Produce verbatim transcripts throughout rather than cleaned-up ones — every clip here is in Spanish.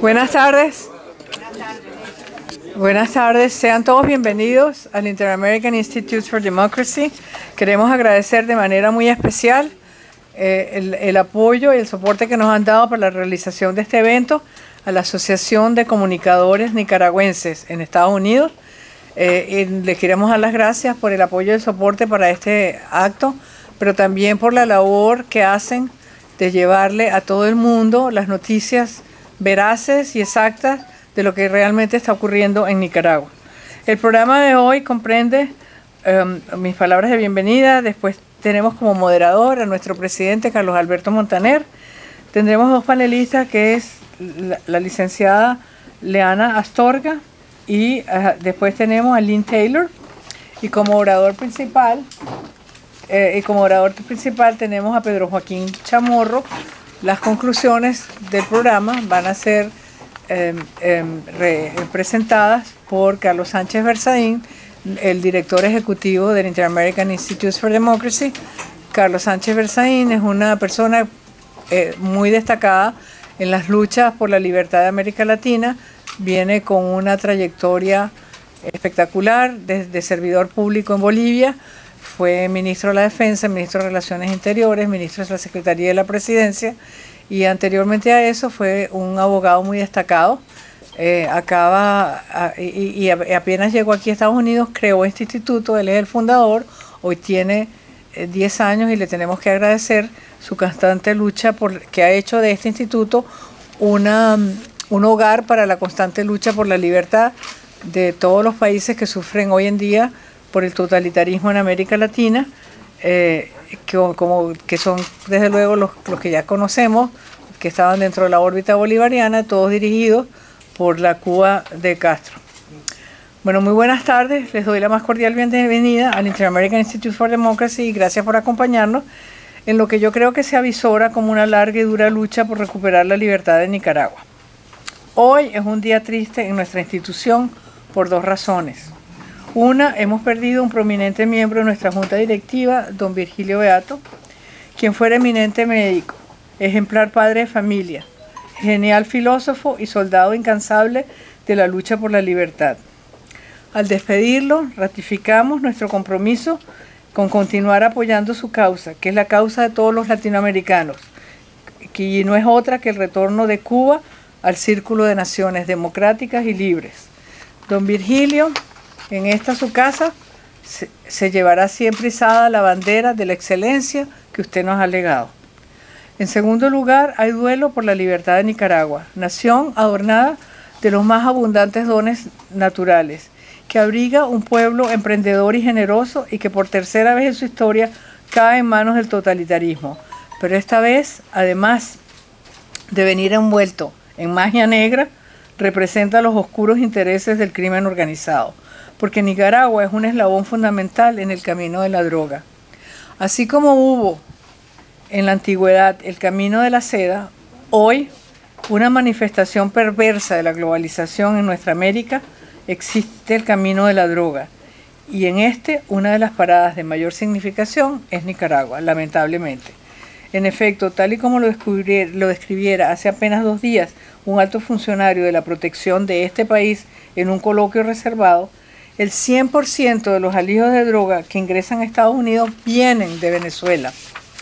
Buenas tardes. Buenas tardes. Sean todos bienvenidos al Inter-American Institute for Democracy. Queremos agradecer de manera muy especial eh, el, el apoyo y el soporte que nos han dado para la realización de este evento a la Asociación de Comunicadores Nicaragüenses en Estados Unidos. Eh, y les queremos dar las gracias por el apoyo y el soporte para este acto, pero también por la labor que hacen de llevarle a todo el mundo las noticias veraces y exactas de lo que realmente está ocurriendo en Nicaragua. El programa de hoy comprende um, mis palabras de bienvenida. Después tenemos como moderador a nuestro presidente Carlos Alberto Montaner. Tendremos dos panelistas, que es la, la licenciada Leana Astorga, y uh, después tenemos a Lynn Taylor, y como orador principal eh, y como orador principal tenemos a Pedro Joaquín Chamorro. Las conclusiones del programa van a ser eh, eh, re, presentadas por Carlos Sánchez Berzaín, el director ejecutivo del Inter-American Institute for Democracy. Carlos Sánchez Berzaín es una persona eh, muy destacada en las luchas por la libertad de América Latina. Viene con una trayectoria espectacular desde servidor público en Bolivia. Fue ministro de la Defensa, ministro de Relaciones Interiores, ministro de la Secretaría de la Presidencia, y anteriormente a eso fue un abogado muy destacado. Eh, acaba a, y, y apenas llegó aquí a Estados Unidos, creó este instituto. Él es el fundador. Hoy tiene eh, diez años y le tenemos que agradecer su constante lucha por, que ha hecho de este instituto una, un hogar para la constante lucha por la libertad de todos los países que sufren hoy en día por el totalitarismo en América Latina, eh, que, como, que son desde luego los, los que ya conocemos, que estaban dentro de la órbita bolivariana, todos dirigidos por la Cuba de Castro. Bueno, muy buenas tardes. Les doy la más cordial bienvenida al Inter-American Institute for Democracy y gracias por acompañarnos en lo que yo creo que se avisora como una larga y dura lucha por recuperar la libertad de Nicaragua. Hoy es un día triste en nuestra institución por dos razones. Una, hemos perdido un prominente miembro de nuestra junta directiva, don Virgilio Beato, quien fuera eminente médico, ejemplar padre de familia, genial filósofo y soldado incansable de la lucha por la libertad. Al despedirlo, ratificamos nuestro compromiso con continuar apoyando su causa, que es la causa de todos los latinoamericanos, que no es otra que el retorno de Cuba al círculo de naciones democráticas y libres. Don Virgilio, en esta su casa, se, se llevará siempre izada la bandera de la excelencia que usted nos ha legado. En segundo lugar, hay duelo por la libertad de Nicaragua, nación adornada de los más abundantes dones naturales, que abriga un pueblo emprendedor y generoso y que por tercera vez en su historia cae en manos del totalitarismo. Pero esta vez, además de venir envuelto en magia negra, representa los oscuros intereses del crimen organizado, porque Nicaragua es un eslabón fundamental en el camino de la droga. Así como hubo en la antigüedad el camino de la seda, hoy una manifestación perversa de la globalización en nuestra América, existe el camino de la droga. Y en este, una de las paradas de mayor significación es Nicaragua, lamentablemente. En efecto, tal y como lo, lo describiera hace apenas dos días un alto funcionario de la protección de este país en un coloquio reservado, el cien por ciento de los alidos de droga que ingresan a Estados Unidos vienen de Venezuela.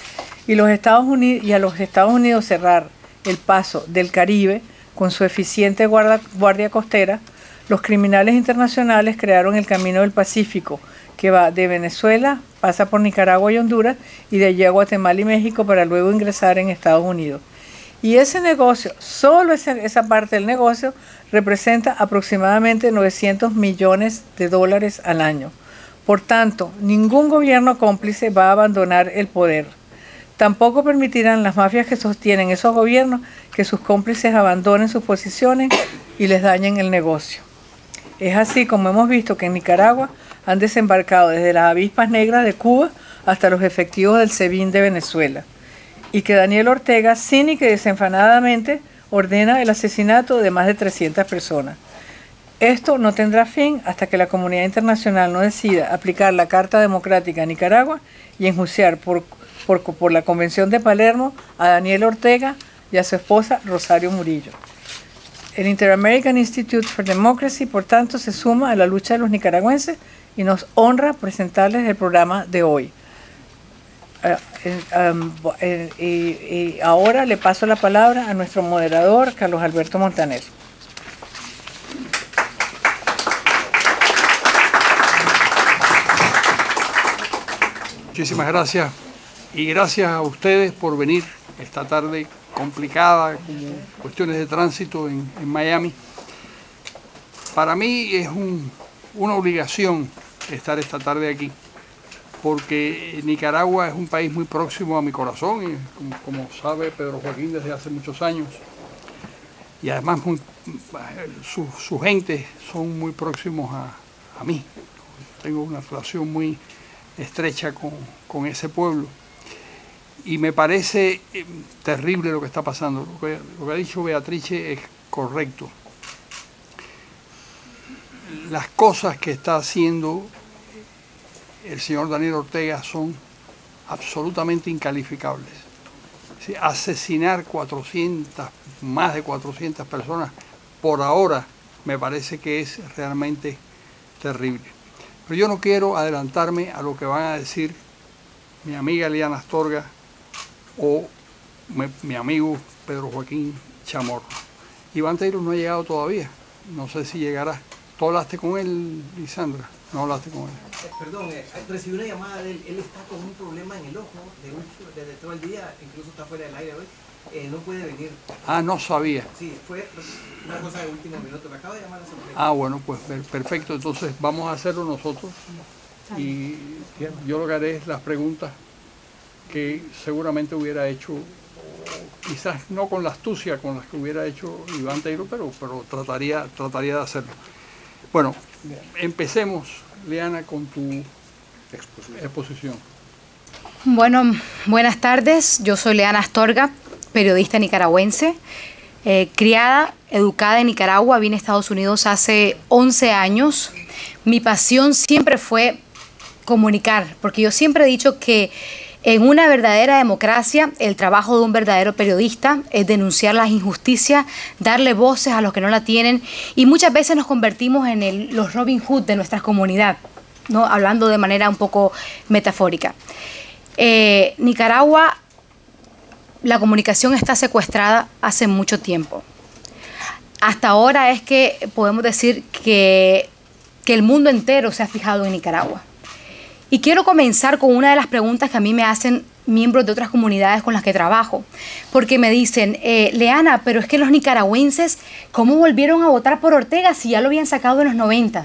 Y, los Estados Unidos, y a los Estados Unidos cerrar el paso del Caribe con su eficiente guarda, guardia costera, los criminales internacionales crearon el camino del Pacífico, que va de Venezuela, pasa por Nicaragua y Honduras, y de allí a Guatemala y México para luego ingresar en Estados Unidos. Y ese negocio, solo esa, esa parte del negocio, representa aproximadamente novecientos millones de dólares al año. Por tanto, ningún gobierno cómplice va a abandonar el poder. Tampoco permitirán las mafias que sostienen esos gobiernos que sus cómplices abandonen sus posiciones y les dañen el negocio. Es así como hemos visto que en Nicaragua han desembarcado desde las avispas negras de Cuba hasta los efectivos del SEBIN de Venezuela, y que Daniel Ortega cínica y desenfadadamente ordena el asesinato de más de trescientas personas. Esto no tendrá fin hasta que la comunidad internacional no decida aplicar la Carta Democrática a Nicaragua y enjuiciar por, por, por la Convención de Palermo a Daniel Ortega y a su esposa Rosario Murillo. El Inter-American Institute for Democracy, por tanto, se suma a la lucha de los nicaragüenses y nos honra presentarles el programa de hoy. Uh, um, eh, y, y ahora le paso la palabra a nuestro moderador, Carlos Alberto Montaner. Muchísimas gracias y gracias a ustedes por venir esta tarde complicada, como cuestiones de tránsito en, en Miami. Para mí es un, una obligación estar esta tarde aquí, porque Nicaragua es un país muy próximo a mi corazón, y como, como sabe Pedro Joaquín desde hace muchos años, y además muy, su, su gente son muy próximos a, a mí. Tengo una relación muy estrecha con, con ese pueblo. Y me parece eh, terrible lo que está pasando. Lo que, lo que ha dicho Beatrice es correcto. Las cosas que está haciendo el señor Daniel Ortega son absolutamente incalificables. Sí, asesinar cuatrocientas, más de cuatrocientas personas por ahora me parece que es realmente terrible. Pero yo no quiero adelantarme a lo que van a decir mi amiga Liana Astorga o mi, mi amigo Pedro Joaquín Chamorro. Iván Taylor no ha llegado todavía, no sé si llegará. ¿Tú hablaste con él, Lisandra? No hablaste con él. Eh, perdón, eh, recibí una llamada de él, él está con un problema en el ojo de un, desde todo el día, incluso está fuera del aire hoy, eh, no puede venir. Ah, no sabía. Sí, fue una cosa de último minuto, me acaba de llamar a sorpresa. Ah, bueno, pues perfecto, entonces vamos a hacerlo nosotros y yo lo que haré es las preguntas que seguramente hubiera hecho, quizás no con la astucia con las que hubiera hecho Iván Taylor, pero, pero trataría, trataría de hacerlo. Bueno, empecemos, Liana, con tu exposición. Bueno, buenas tardes. Yo soy Liana Astorga, periodista nicaragüense, eh, criada, educada en Nicaragua. Vine a Estados Unidos hace once años. Mi pasión siempre fue comunicar, porque yo siempre he dicho que en una verdadera democracia, el trabajo de un verdadero periodista es denunciar las injusticias, darle voces a los que no la tienen, y muchas veces nos convertimos en el, los Robin Hood de nuestra comunidad, ¿no? Hablando de manera un poco metafórica. Eh, Nicaragua, la comunicación está secuestrada hace mucho tiempo. Hasta ahora es que podemos decir que, que el mundo entero se ha fijado en Nicaragua. Y quiero comenzar con una de las preguntas que a mí me hacen miembros de otras comunidades con las que trabajo, porque me dicen, eh, Leana, pero es que los nicaragüenses, ¿cómo volvieron a votar por Ortega si ya lo habían sacado en los noventa?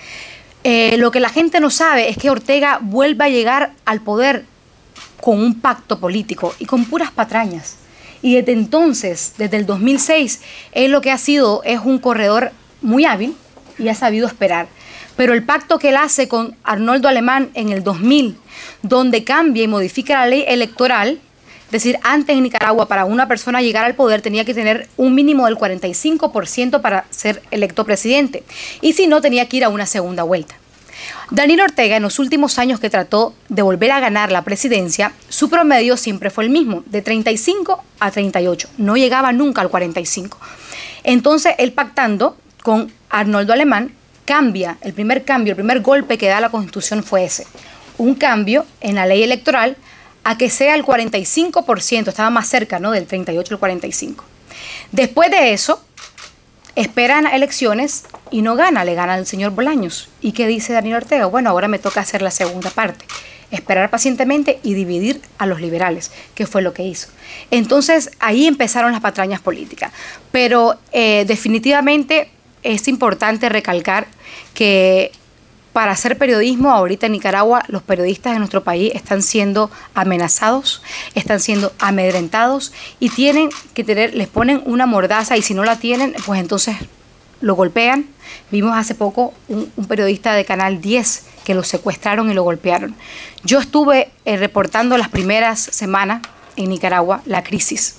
Eh, lo que la gente no sabe es que Ortega vuelve a llegar al poder con un pacto político y con puras patrañas. Y desde entonces, desde el dos mil seis, él lo que ha sido es un corredor muy hábil y ha sabido esperar. Pero el pacto que él hace con Arnoldo Alemán en el dos mil, donde cambia y modifica la ley electoral, es decir, antes en Nicaragua para una persona llegar al poder tenía que tener un mínimo del cuarenta y cinco por ciento para ser electo presidente, y si no tenía que ir a una segunda vuelta. Daniel Ortega, en los últimos años que trató de volver a ganar la presidencia, su promedio siempre fue el mismo, de treinta y cinco a treinta y ocho, no llegaba nunca al cuarenta y cinco. Entonces, él pactando con Arnoldo Alemán, cambia, el primer cambio, el primer golpe que da la Constitución fue ese. Un cambio en la ley electoral a que sea el cuarenta y cinco por ciento, estaba más cerca, ¿no?, del treinta y ocho al cuarenta y cinco. Después de eso, esperan elecciones y no gana, le gana el señor Bolaños. ¿Y qué dice Daniel Ortega? Bueno, ahora me toca hacer la segunda parte, esperar pacientemente y dividir a los liberales, que fue lo que hizo. Entonces, ahí empezaron las patrañas políticas. Pero eh, definitivamente es importante recalcar que para hacer periodismo ahorita en Nicaragua, los periodistas de nuestro país están siendo amenazados, están siendo amedrentados y tienen que tener, les ponen una mordaza y si no la tienen, pues entonces lo golpean. Vimos hace poco un, un periodista de Canal diez que lo secuestraron y lo golpearon. Yo estuve eh, reportando las primeras semanas en Nicaragua la crisis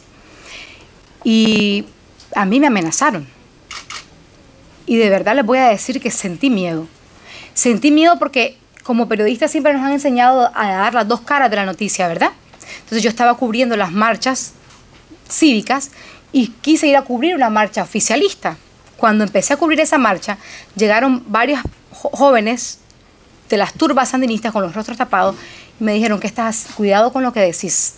y a mí me amenazaron. Y de verdad les voy a decir que sentí miedo. Sentí miedo porque como periodistas siempre nos han enseñado a dar las dos caras de la noticia, ¿verdad? Entonces yo estaba cubriendo las marchas cívicas y quise ir a cubrir una marcha oficialista. cuando empecé a cubrir esa marcha, llegaron varios jóvenes de las turbas sandinistas con los rostros tapados y me dijeron que estás, cuidado con lo que decís.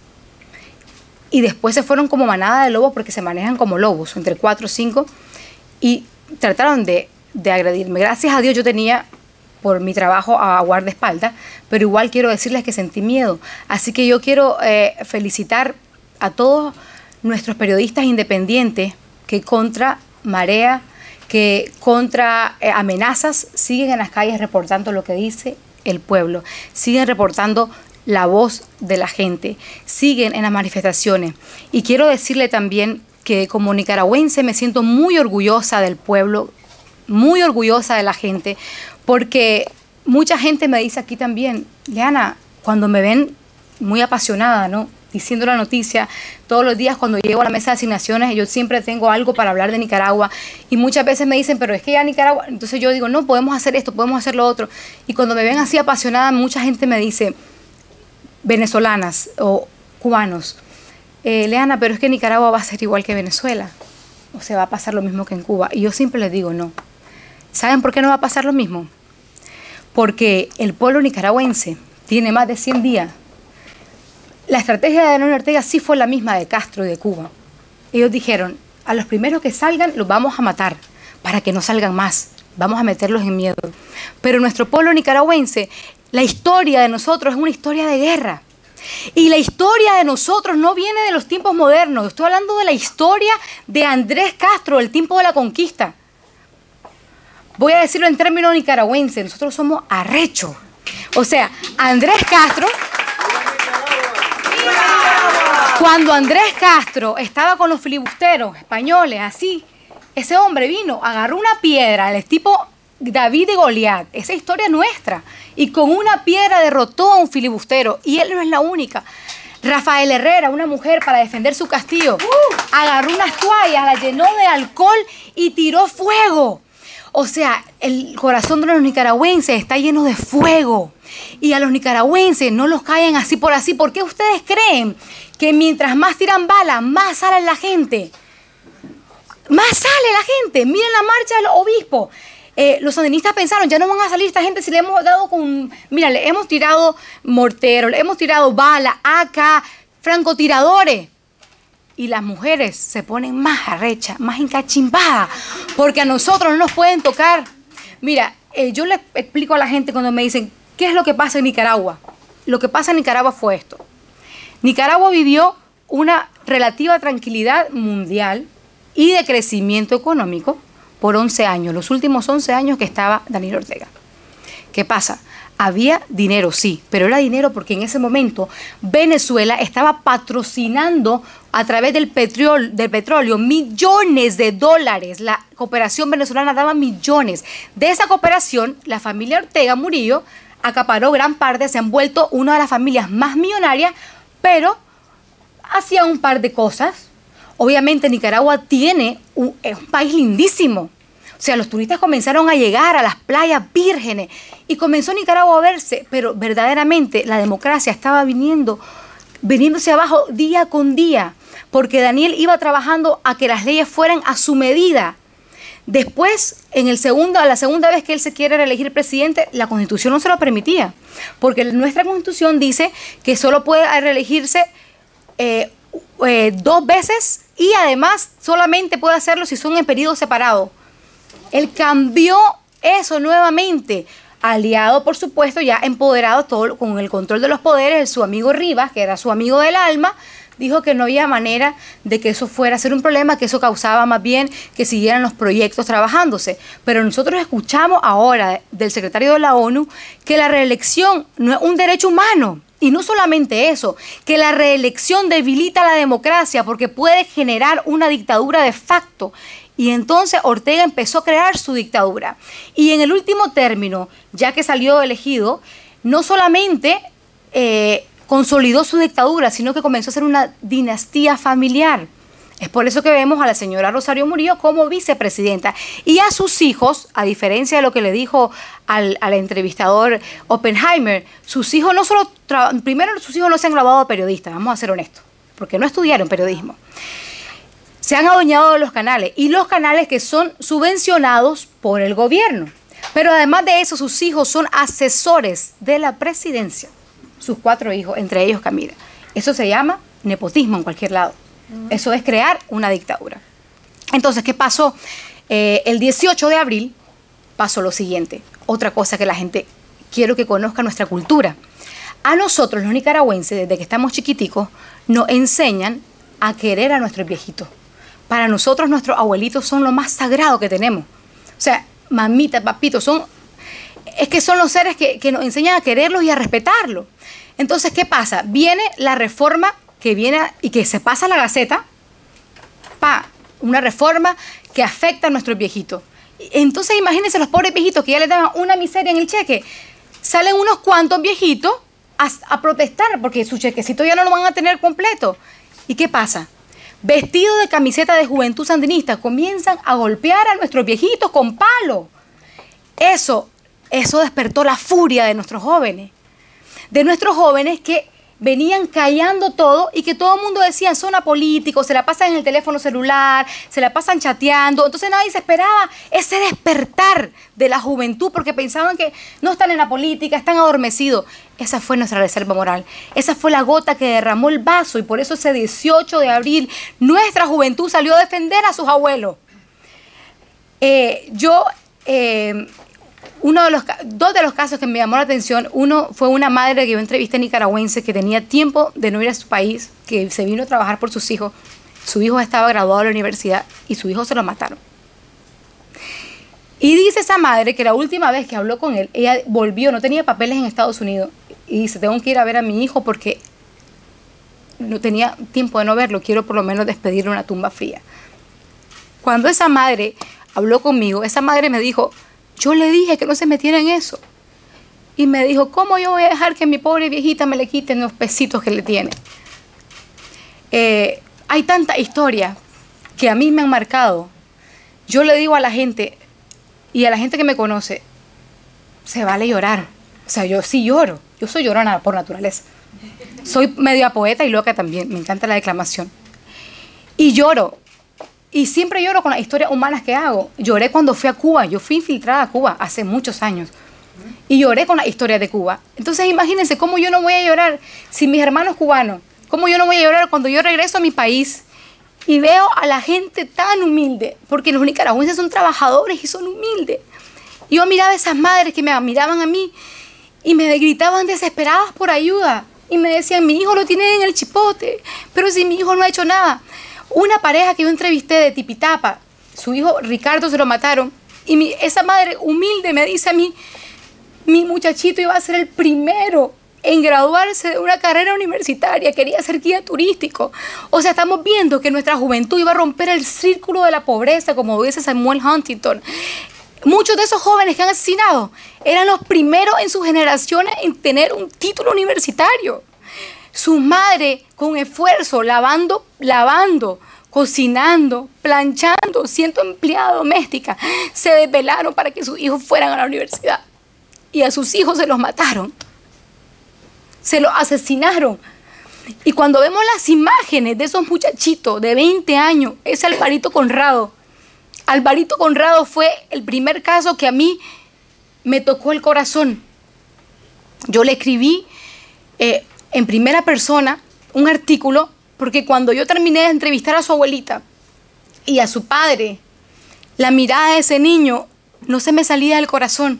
Y después se fueron como manada de lobos porque se manejan como lobos, entre cuatro o cinco, y trataron de, de agredirme. Gracias a Dios yo tenía, por mi trabajo, a guardaespaldas, pero igual quiero decirles que sentí miedo. Así que yo quiero eh, felicitar a todos nuestros periodistas independientes que contra marea, que contra eh, amenazas, siguen en las calles reportando lo que dice el pueblo, siguen reportando la voz de la gente, siguen en las manifestaciones. Y quiero decirle también que como nicaragüense me siento muy orgullosa del pueblo, muy orgullosa de la gente, porque mucha gente me dice aquí también, Leana, cuando me ven muy apasionada, ¿no?, diciendo la noticia, todos los días cuando llego a la mesa de asignaciones, yo siempre tengo algo para hablar de Nicaragua, y muchas veces me dicen, pero es que ya Nicaragua, entonces yo digo, no, podemos hacer esto, podemos hacer lo otro, y cuando me ven así apasionada, mucha gente me dice, venezolanas o cubanos, eh, Leana, pero es que Nicaragua va a ser igual que Venezuela, o sea, va a pasar lo mismo que en Cuba, y yo siempre les digo, no. ¿Saben por qué no va a pasar lo mismo? Porque el pueblo nicaragüense tiene más de cien días. La estrategia de Daniel Ortega sí fue la misma de Castro y de Cuba. Ellos dijeron, a los primeros que salgan los vamos a matar, para que no salgan más, vamos a meterlos en miedo. Pero nuestro pueblo nicaragüense, la historia de nosotros es una historia de guerra. Y la historia de nosotros no viene de los tiempos modernos, estoy hablando de la historia de Andrés Castro, el tiempo de la conquista. Voy a decirlo en términos nicaragüenses, nosotros somos arrechos. O sea, Andrés Castro... Cuando Andrés Castro estaba con los filibusteros españoles, así, ese hombre vino, agarró una piedra, el tipo David de Goliat, esa historia es nuestra, y con una piedra derrotó a un filibustero, y él no es la única. Rafael Herrera, una mujer, para defender su castillo, agarró unas toallas, las llenó de alcohol y tiró fuego. O sea, el corazón de los nicaragüenses está lleno de fuego. Y a los nicaragüenses no los callan así por así. ¿Por qué ustedes creen que mientras más tiran balas, más sale la gente? Más sale la gente. Miren la marcha del obispo. Eh, los sandinistas pensaron, ya no van a salir esta gente si le hemos dado con... Mira, le hemos tirado morteros, le hemos tirado balas, A K, francotiradores. Y las mujeres se ponen más arrechas, más encachimbadas, porque a nosotros no nos pueden tocar. Mira, eh, yo le explico a la gente cuando me dicen, ¿qué es lo que pasa en Nicaragua? Lo que pasa en Nicaragua fue esto. Nicaragua vivió una relativa tranquilidad mundial y de crecimiento económico por once años, los últimos once años que estaba Daniel Ortega. ¿Qué pasa? Había dinero, sí, pero era dinero porque en ese momento Venezuela estaba patrocinando a través del petróleo, del petróleo millones de dólares. La cooperación venezolana daba millones. De esa cooperación, la familia Ortega Murillo acaparó gran parte, se han vuelto una de las familias más millonarias, pero hacía un par de cosas. Obviamente Nicaragua tiene un, es un país lindísimo. O sea, los turistas comenzaron a llegar a las playas vírgenes y comenzó Nicaragua a verse, pero verdaderamente la democracia estaba viniendo, viniéndose abajo día con día, porque Daniel iba trabajando a que las leyes fueran a su medida. Después, en el segundo, la segunda vez que él se quiere reelegir presidente, la Constitución no se lo permitía, porque nuestra Constitución dice que solo puede reelegirse eh, eh, dos veces y además solamente puede hacerlo si son en periodos separados. Él cambió eso nuevamente, aliado, por supuesto, ya empoderado todo con el control de los poderes. Su amigo Rivas, que era su amigo del alma, dijo que no había manera de que eso fuera a ser un problema, que eso causaba más bien que siguieran los proyectos trabajándose. Pero nosotros escuchamos ahora del secretario de la ONU que la reelección no es un derecho humano. Y no solamente eso, que la reelección debilita la democracia porque puede generar una dictadura de facto. Y entonces Ortega empezó a crear su dictadura. Y en el último término, ya que salió elegido, no solamente eh, consolidó su dictadura, sino que comenzó a ser una dinastía familiar. Es por eso que vemos a la señora Rosario Murillo como vicepresidenta. Y a sus hijos, a diferencia de lo que le dijo al, al entrevistador Oppenheimer, sus hijos no solo... Primero, sus hijos no se han graduado de periodistas, vamos a ser honestos, porque no estudiaron periodismo. se han adueñado de los canales, y los canales que son subvencionados por el gobierno. Pero además de eso, sus hijos son asesores de la presidencia. Sus cuatro hijos, entre ellos Camila. Eso se llama nepotismo en cualquier lado. Eso es crear una dictadura. Entonces, ¿qué pasó? Eh, el dieciocho de abril pasó lo siguiente. Otra cosa que la gente, quiero que conozca nuestra cultura. A nosotros, los nicaragüenses, desde que estamos chiquiticos, nos enseñan a querer a nuestros viejitos. Para nosotros, nuestros abuelitos son lo más sagrado que tenemos. O sea, mamita, papito, son, es que son los seres que, que nos enseñan a quererlos y a respetarlos. Entonces, ¿qué pasa? Viene la reforma que viene y que se pasa a la Gaceta, pa, una reforma que afecta a nuestros viejitos. Entonces, imagínense los pobres viejitos que ya les daban una miseria en el cheque. Salen unos cuantos viejitos a, a protestar porque su chequecito ya no lo van a tener completo. ¿Y qué pasa? Vestidos de camiseta de Juventud Sandinista, comienzan a golpear a nuestros viejitos con palo. Eso, eso despertó la furia de nuestros jóvenes. De nuestros jóvenes que venían callando todo y que todo el mundo decía, son apolíticos, se la pasan en el teléfono celular, se la pasan chateando. Entonces nadie se esperaba ese despertar de la juventud porque pensaban que no están en la política, están adormecidos. Esa fue nuestra reserva moral. Esa fue la gota que derramó el vaso y por eso ese dieciocho de abril nuestra juventud salió a defender a sus abuelos. Eh, yo... Eh, Uno de los, dos de los casos que me llamó la atención, uno fue una madre que yo entrevisté nicaragüense que tenía tiempo de no ir a su país, que se vino a trabajar por sus hijos. Su hijo estaba graduado de la universidad y su hijo se lo mataron. Y dice esa madre que la última vez que habló con él, ella volvió, no tenía papeles en Estados Unidos, y dice, tengo que ir a ver a mi hijo porque no tenía tiempo de no verlo, quiero por lo menos despedirle una tumba fría. Cuando esa madre habló conmigo, esa madre me dijo, yo le dije que no se metiera en eso. Y me dijo, ¿cómo yo voy a dejar que mi pobre viejita me le quiten los pesitos que le tiene? Eh, hay tanta historia que a mí me han marcado. Yo le digo a la gente, y a la gente que me conoce, se vale llorar. O sea, yo sí lloro. Yo soy llorona por naturaleza. Soy media poeta y loca también. Me encanta la declamación. Y lloro. Y siempre lloro con las historias humanas que hago. Lloré cuando fui a Cuba. Yo fui infiltrada a Cuba hace muchos años. Y lloré con las historias de Cuba. Entonces imagínense cómo yo no voy a llorar si mis hermanos cubanos, cómo yo no voy a llorar cuando yo regreso a mi país y veo a la gente tan humilde, porque los nicaragüenses son trabajadores y son humildes. Y yo miraba a esas madres que me miraban a mí y me gritaban desesperadas por ayuda. Y me decían, mi hijo lo tiene en el chipote, pero si mi hijo no ha hecho nada. Una pareja que yo entrevisté de Tipitapa, su hijo Ricardo se lo mataron, y mi, esa madre humilde me dice a mí, mi muchachito iba a ser el primero en graduarse de una carrera universitaria, quería ser guía turístico. O sea, estamos viendo que nuestra juventud iba a romper el círculo de la pobreza, como dice Samuel Huntington. Muchos de esos jóvenes que han asesinado eran los primeros en sus generaciones en tener un título universitario. Su madre, con esfuerzo, lavando, lavando, cocinando, planchando, siendo empleada doméstica, se desvelaron para que sus hijos fueran a la universidad. Y a sus hijos se los mataron. Se los asesinaron. Y cuando vemos las imágenes de esos muchachitos de veinte años, ese Alvarito Conrado. Alvarito Conrado fue el primer caso que a mí me tocó el corazón. Yo le escribí... Eh, en primera persona un artículo porque cuando yo terminé de entrevistar a su abuelita y a su padre, la mirada de ese niño no se me salía del corazón.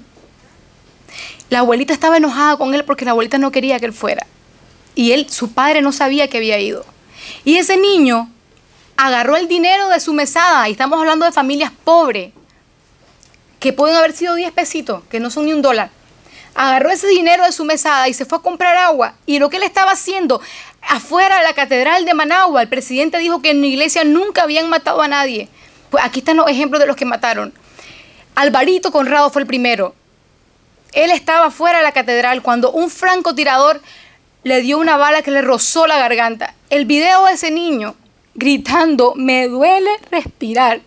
La abuelita estaba enojada con él porque la abuelita no quería que él fuera y él, su padre, no sabía que había ido. Y ese niño agarró el dinero de su mesada, y estamos hablando de familias pobres que pueden haber sido diez pesitos, que no son ni un dólar. Agarró ese dinero de su mesada y se fue a comprar agua. Y lo que él estaba haciendo afuera de la catedral de Managua, el presidente dijo que en la iglesia nunca habían matado a nadie. Pues aquí están los ejemplos de los que mataron. Alvarito Conrado fue el primero. Él estaba afuera de la catedral cuando un francotirador le dio una bala que le rozó la garganta. El video de ese niño gritando, me duele respirar.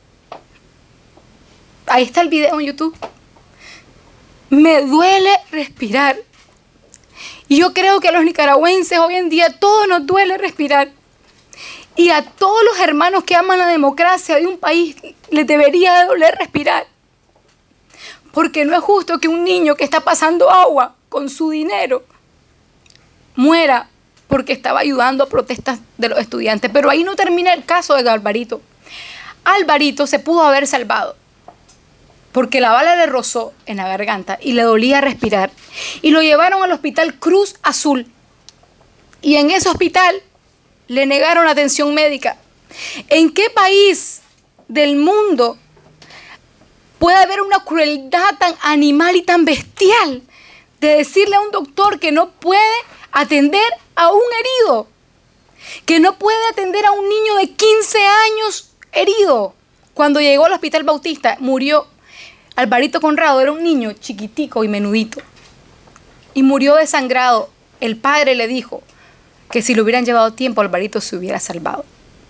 Ahí está el video en YouTube. Me duele respirar. Y yo creo que a los nicaragüenses hoy en día todo nos duele respirar. Y a todos los hermanos que aman la democracia de un país les debería doler respirar. Porque no es justo que un niño que está pasando agua con su dinero muera porque estaba ayudando a protestas de los estudiantes. Pero ahí no termina el caso de Alvarito. Alvarito se pudo haber salvado porque la bala le rozó en la garganta y le dolía respirar. Y lo llevaron al hospital Cruz Azul. Y en ese hospital le negaron atención médica. ¿En qué país del mundo puede haber una crueldad tan animal y tan bestial de decirle a un doctor que no puede atender a un herido? Que no puede atender a un niño de quince años herido. Cuando llegó al Hospital Bautista, murió. Alvarito Conrado era un niño chiquitico y menudito. Y murió desangrado. El padre le dijo que si le hubieran llevado tiempo, Alvarito se hubiera salvado.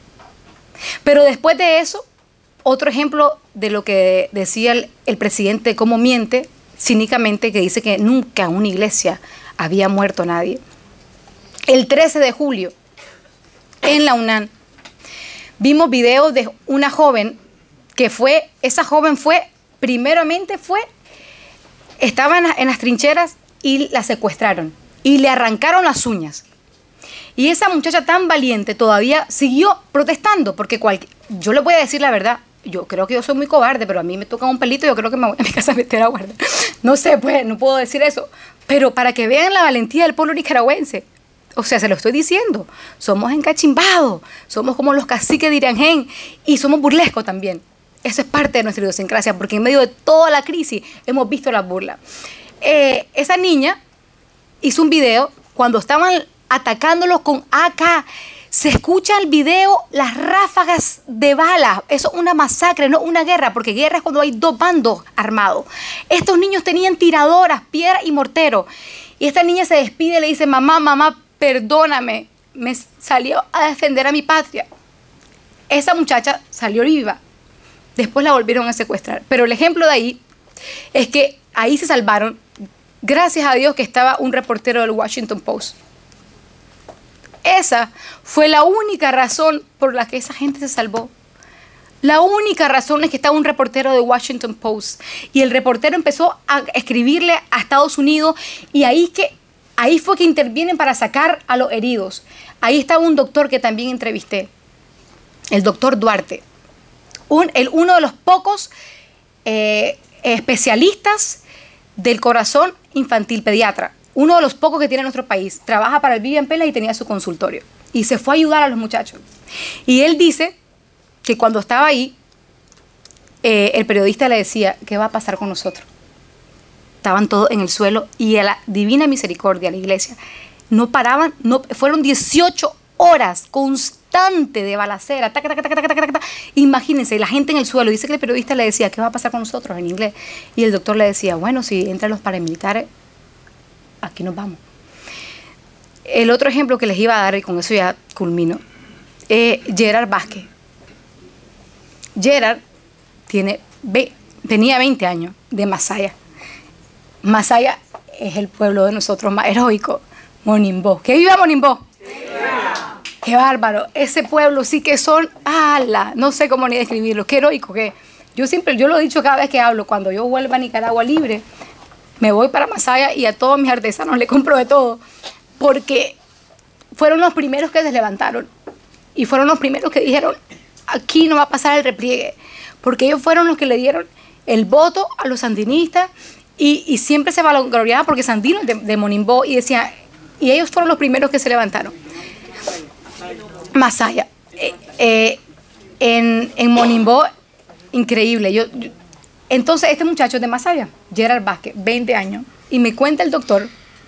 Pero después de eso, otro ejemplo de lo que decía el, el presidente, cómo miente cínicamente, que dice que nunca en una iglesia había muerto nadie. El trece de julio, en la UNAM, vimos videos de una joven que fue, esa joven fue, primeramente fue, estaba en, en las trincheras y la secuestraron y le arrancaron las uñas. Y esa muchacha tan valiente todavía siguió protestando, porque cual, yo le voy a decir la verdad, yo creo que yo soy muy cobarde, pero a mí me toca un pelito, yo creo que me voy a mi casa a meter a guardar. No sé, pues, no puedo decir eso, pero para que vean la valentía del pueblo nicaragüense. O sea, se lo estoy diciendo, somos encachimbados, somos como los caciques de Iriangén y somos burlescos también. Eso es parte de nuestra idiosincrasia, porque en medio de toda la crisis hemos visto las burlas. Eh, esa niña hizo un video cuando estaban atacándolos con A K. Se escucha el video las ráfagas de balas. Eso es una masacre, no una guerra, porque guerra es cuando hay dos bandos armados. Estos niños tenían tiradoras, piedra y mortero. Y esta niña se despide y le dice, mamá, mamá, perdóname, me salió a defender a mi patria. Esa muchacha salió viva. Después la volvieron a secuestrar. Pero el ejemplo de ahí es que ahí se salvaron, gracias a Dios que estaba un reportero del Washington Post. Esa fue la única razón por la que esa gente se salvó. La única razón es que estaba un reportero de Washington Post. Y el reportero empezó a escribirle a Estados Unidos y ahí, que, ahí fue que intervienen para sacar a los heridos. Ahí estaba un doctor que también entrevisté, el doctor Duarte. Un, el, uno de los pocos eh, especialistas del corazón infantil pediatra. Uno de los pocos que tiene nuestro país. Trabaja para el Vivian Pela y tenía su consultorio. Y se fue a ayudar a los muchachos. Y él dice que cuando estaba ahí, eh, el periodista le decía, ¿qué va a pasar con nosotros? Estaban todos en el suelo y a la divina misericordia, la iglesia, no paraban, no, fueron dieciocho horas constante de balacera. Taca, taca, taca, taca, taca, taca. Imagínense, la gente en el suelo. Dice que el periodista le decía, ¿qué va a pasar con nosotros? En inglés. Y el doctor le decía, bueno, si entran los paramilitares, aquí nos vamos. El otro ejemplo que les iba a dar, y con eso ya culmino, eh, Gerard Vázquez. Gerard tiene, ve, tenía veinte años de Masaya. Masaya es el pueblo de nosotros más heroico, Monimbó. ¡Que viva Monimbó! ¡Viva! ¡Qué bárbaro! Ese pueblo sí que son, ¡ala! No sé cómo ni describirlo. ¡Qué heroico que! Yo siempre, yo lo he dicho cada vez que hablo, cuando yo vuelva a Nicaragua libre, me voy para Masaya y a todos mis artesanos le compro de todo, porque fueron los primeros que se levantaron y fueron los primeros que dijeron, aquí no va a pasar el repliegue, porque ellos fueron los que le dieron el voto a los sandinistas y, y siempre se valoraban porque Sandino de, de Monimbó y decía, y ellos fueron los primeros que se levantaron. Masaya. Eh, eh, en, en Monimbó, increíble. Yo, yo, entonces, este muchacho de Masaya, Gerard Vázquez, veinte años, y me cuenta el doctor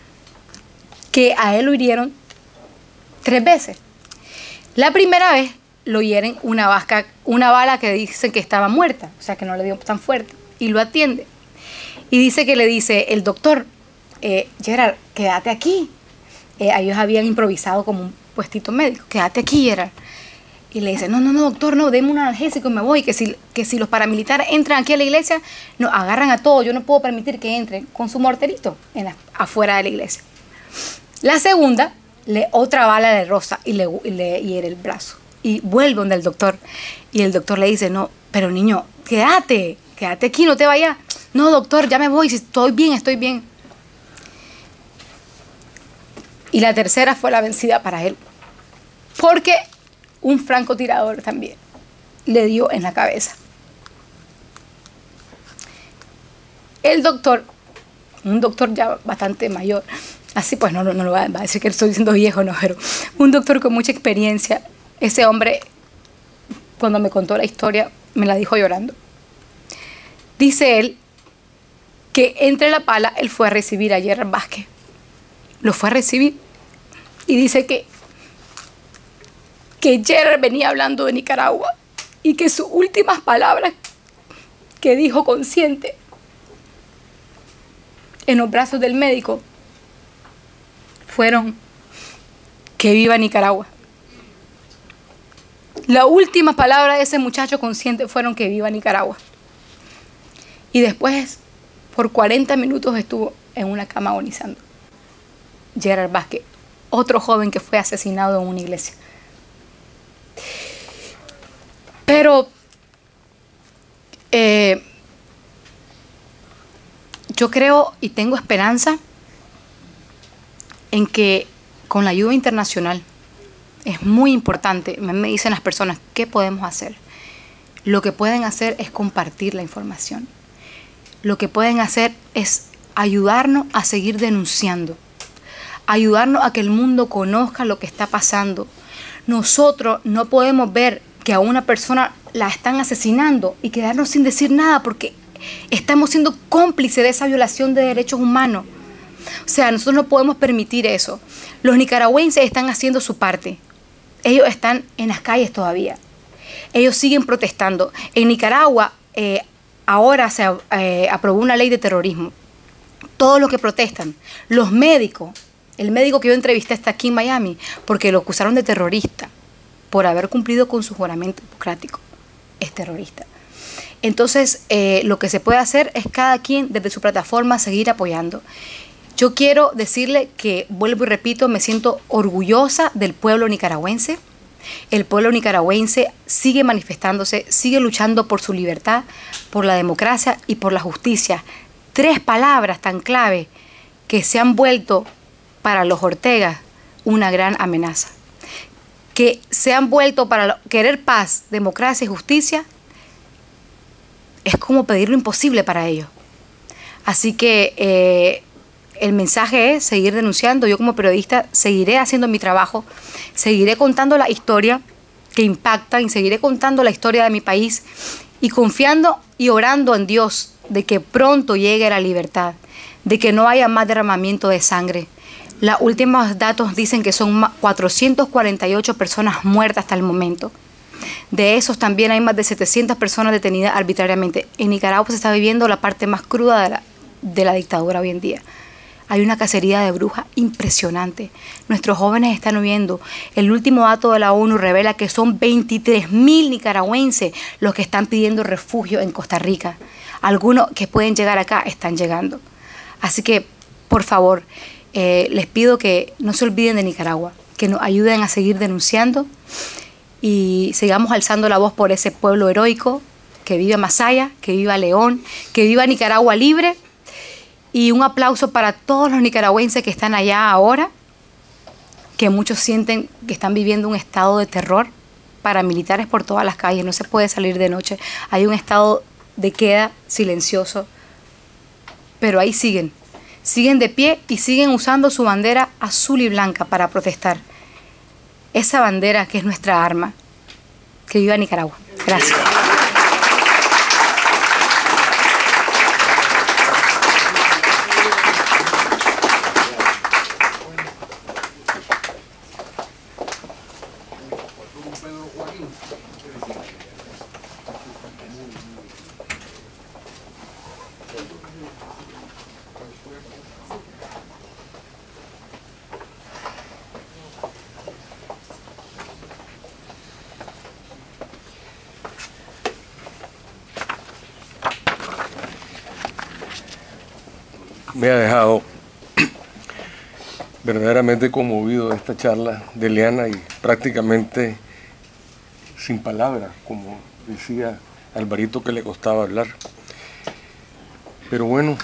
que a él lo hirieron tres veces. La primera vez lo hieren una, vasca, una bala que dicen que estaba muerta, o sea que no le dio tan fuerte, y lo atiende. Y dice que le dice el doctor, eh, Gerard, quédate aquí. Eh, ellos habían improvisado como un puestito médico, quédate aquí, Gerard. Y le dice, no, no, no, doctor, no, deme un analgésico y me voy, que si, que si los paramilitares entran aquí a la iglesia, nos agarran a todos, yo no puedo permitir que entren con su morterito en la, afuera de la iglesia. La segunda, le, otra bala de rosa y le, y le hiere el brazo. y vuelve donde el doctor. Y el doctor le dice, no, pero niño, quédate, quédate aquí, no te vayas. No, doctor, ya me voy, si estoy bien, estoy bien. Y la tercera fue la vencida para él, porque un francotirador también le dio en la cabeza. El doctor, un doctor ya bastante mayor, así pues no, no, no lo va a decir que estoy diciendo viejo, no, pero un doctor con mucha experiencia, ese hombre, cuando me contó la historia, me la dijo llorando. Dice él que entre la pala él fue a recibir a Gerard Vázquez. Lo fue a recibir y dice que, que Gerard venía hablando de Nicaragua y que sus últimas palabras que dijo consciente en los brazos del médico fueron que viva Nicaragua. La última palabra de ese muchacho consciente fueron que viva Nicaragua. Y después, por cuarenta minutos estuvo en una cama agonizando. Gerard Vázquez, otro joven que fue asesinado en una iglesia. Pero eh, yo creo y tengo esperanza en que con la ayuda internacional es muy importante. Me dicen las personas, ¿qué podemos hacer? Lo que pueden hacer es compartir la información. Lo que pueden hacer es ayudarnos a seguir denunciando, ayudarnos a que el mundo conozca lo que está pasando. Nosotros no podemos ver que a una persona la están asesinando y quedarnos sin decir nada porque estamos siendo cómplices de esa violación de derechos humanos. O sea, nosotros no podemos permitir eso. Los nicaragüenses están haciendo su parte. Ellos están en las calles todavía. Ellos siguen protestando. En Nicaragua eh, ahora se eh, aprobó una ley de terrorismo. Todos los que protestan, los médicos, el médico que yo entrevisté está aquí en Miami porque lo acusaron de terrorista por haber cumplido con su juramento hipocrático. Es terrorista. Entonces, eh, lo que se puede hacer es cada quien desde su plataforma seguir apoyando. Yo quiero decirle que, vuelvo y repito, me siento orgullosa del pueblo nicaragüense. El pueblo nicaragüense sigue manifestándose, sigue luchando por su libertad, por la democracia y por la justicia. Tres palabras tan clave que se han vuelto para los Ortega una gran amenaza. Que se han vuelto para querer paz, democracia y justicia, es como pedir lo imposible para ellos. Así que eh, el mensaje es seguir denunciando. Yo como periodista seguiré haciendo mi trabajo, seguiré contando la historia que impacta y seguiré contando la historia de mi país y confiando y orando en Dios de que pronto llegue la libertad, de que no haya más derramamiento de sangre. Los últimos datos dicen que son cuatrocientas cuarenta y ocho personas muertas hasta el momento. De esos también hay más de setecientas personas detenidas arbitrariamente. En Nicaragua se está viviendo la parte más cruda de la, de la dictadura hoy en día. Hay una cacería de brujas impresionante. Nuestros jóvenes están huyendo. El último dato de la ONU revela que son veintitrés mil nicaragüenses los que están pidiendo refugio en Costa Rica. Algunos que pueden llegar acá están llegando. Así que, por favor, eh, les pido que no se olviden de Nicaragua, que nos ayuden a seguir denunciando y sigamos alzando la voz por ese pueblo heroico, que viva Masaya, que viva León, que viva Nicaragua libre. Y un aplauso para todos los nicaragüenses que están allá ahora, que muchos sienten que están viviendo un estado de terror, paramilitares por todas las calles, no se puede salir de noche, hay un estado de queda silencioso, pero ahí siguen, siguen de pie y siguen usando su bandera azul y blanca para protestar. Esa bandera que es nuestra arma. Que viva Nicaragua. Gracias. Me ha dejado verdaderamente conmovido esta charla de Leana y prácticamente sin palabras, como decía Alvarito que le costaba hablar. Pero bueno,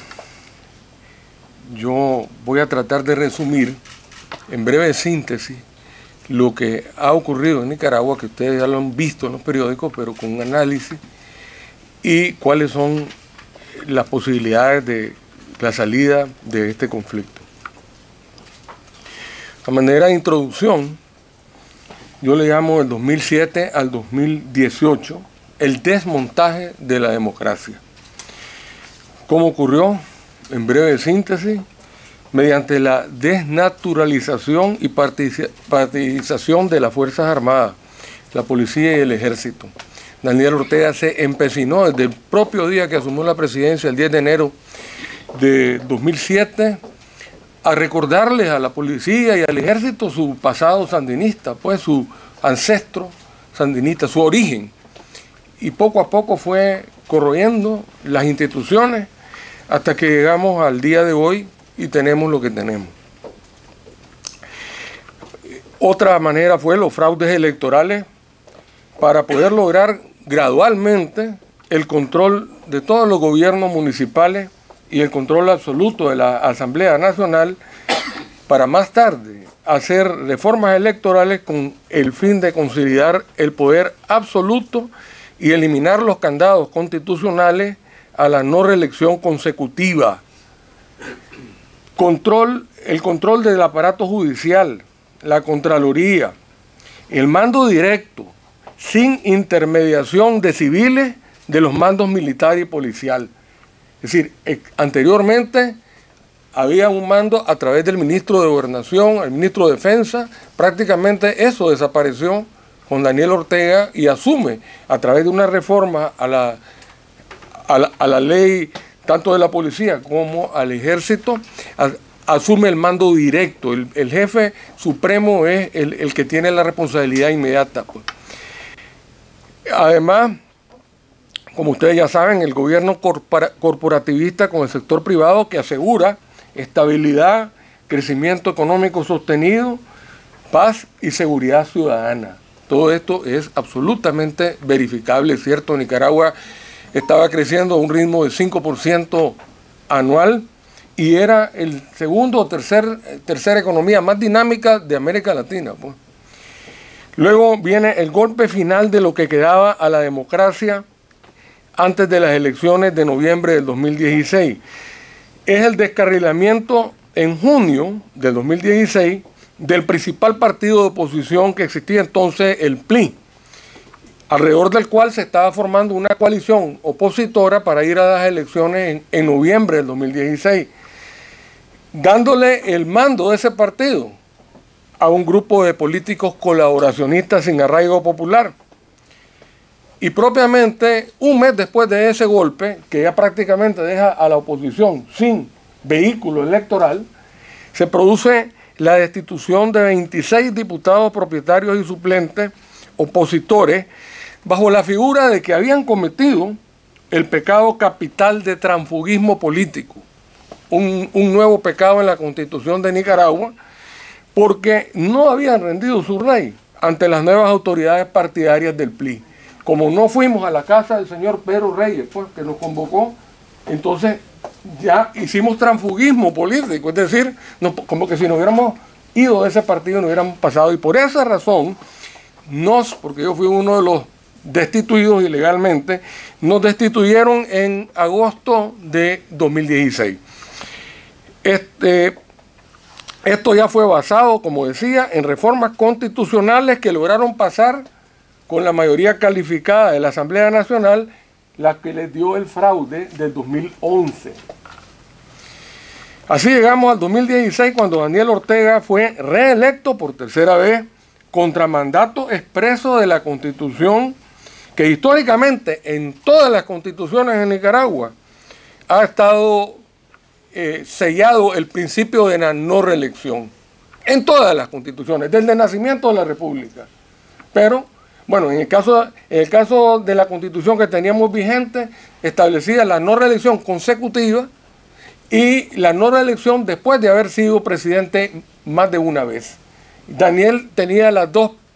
yo voy a tratar de resumir en breve síntesis lo que ha ocurrido en Nicaragua, que ustedes ya lo han visto en los periódicos, pero con un análisis, y cuáles son las posibilidades de la salida de este conflicto. A manera de introducción, yo le llamo del dos mil siete al dos mil dieciocho el desmontaje de la democracia. ¿Cómo ocurrió? En breve síntesis, mediante la desnaturalización y partidización de las Fuerzas Armadas, la policía y el ejército. Daniel Ortega se empecinó desde el propio día que asumió la presidencia, el diez de enero de dos mil siete, a recordarles a la policía y al ejército su pasado sandinista, pues su ancestro sandinista, su origen. Y poco a poco fue corroyendo las instituciones hasta que llegamos al día de hoy y tenemos lo que tenemos. Otra manera fue los fraudes electorales para poder lograr gradualmente el control de todos los gobiernos municipales y el control absoluto de la Asamblea Nacional, para más tarde hacer reformas electorales con el fin de consolidar el poder absoluto y eliminar los candados constitucionales a la no reelección consecutiva. Control, el control del aparato judicial, la Contraloría, el mando directo, sin intermediación de civiles, de los mandos militar y policial. Es decir, anteriormente había un mando a través del ministro de Gobernación, el ministro de Defensa, prácticamente eso desapareció con Daniel Ortega y asume a través de una reforma a la, a la, a la ley tanto de la policía como al ejército, a, asume el mando directo. El, el jefe supremo es el, el que tiene la responsabilidad inmediata, pues. Además, como ustedes ya saben, el gobierno corporativista con el sector privado que asegura estabilidad, crecimiento económico sostenido, paz y seguridad ciudadana. Todo esto es absolutamente verificable, es cierto. Nicaragua estaba creciendo a un ritmo de cinco por ciento anual y era el segundo o tercer, tercera economía más dinámica de América Latina, pues. Luego viene el golpe final de lo que quedaba a la democracia antes de las elecciones de noviembre del dos mil dieciséis. Es el descarrilamiento en junio del dos mil dieciséis del principal partido de oposición que existía entonces, el P L I, alrededor del cual se estaba formando una coalición opositora para ir a las elecciones en, en noviembre del dos mil dieciséis, dándole el mando de ese partido a un grupo de políticos colaboracionistas sin arraigo popular. Y propiamente un mes después de ese golpe, que ya prácticamente deja a la oposición sin vehículo electoral, se produce la destitución de veintiséis diputados propietarios y suplentes opositores bajo la figura de que habían cometido el pecado capital de transfugismo político, un, un nuevo pecado en la Constitución de Nicaragua, porque no habían rendido su rey ante las nuevas autoridades partidarias del P L I. Como no fuimos a la casa del señor Pedro Reyes, pues, que nos convocó, entonces ya hicimos transfugismo político, es decir, no, como que si nos hubiéramos ido de ese partido, no hubiéramos pasado. Y por esa razón, nos, porque yo fui uno de los destituidos ilegalmente, nos destituyeron en agosto de dos mil dieciséis. Este... Esto ya fue basado, como decía, en reformas constitucionales que lograron pasar con la mayoría calificada de la Asamblea Nacional, la que les dio el fraude del dos mil once. Así llegamos al dos mil dieciséis, cuando Daniel Ortega fue reelecto por tercera vez contra mandato expreso de la Constitución, que históricamente en todas las constituciones en Nicaragua ha estado Eh, sellado el principio de la no reelección en todas las constituciones, desde el nacimiento de la República. Pero, bueno, en el caso, en el caso de la constitución que teníamos vigente, establecía la no reelección consecutiva y la no reelección después de haber sido presidente más de una vez. Daniel tenía las dos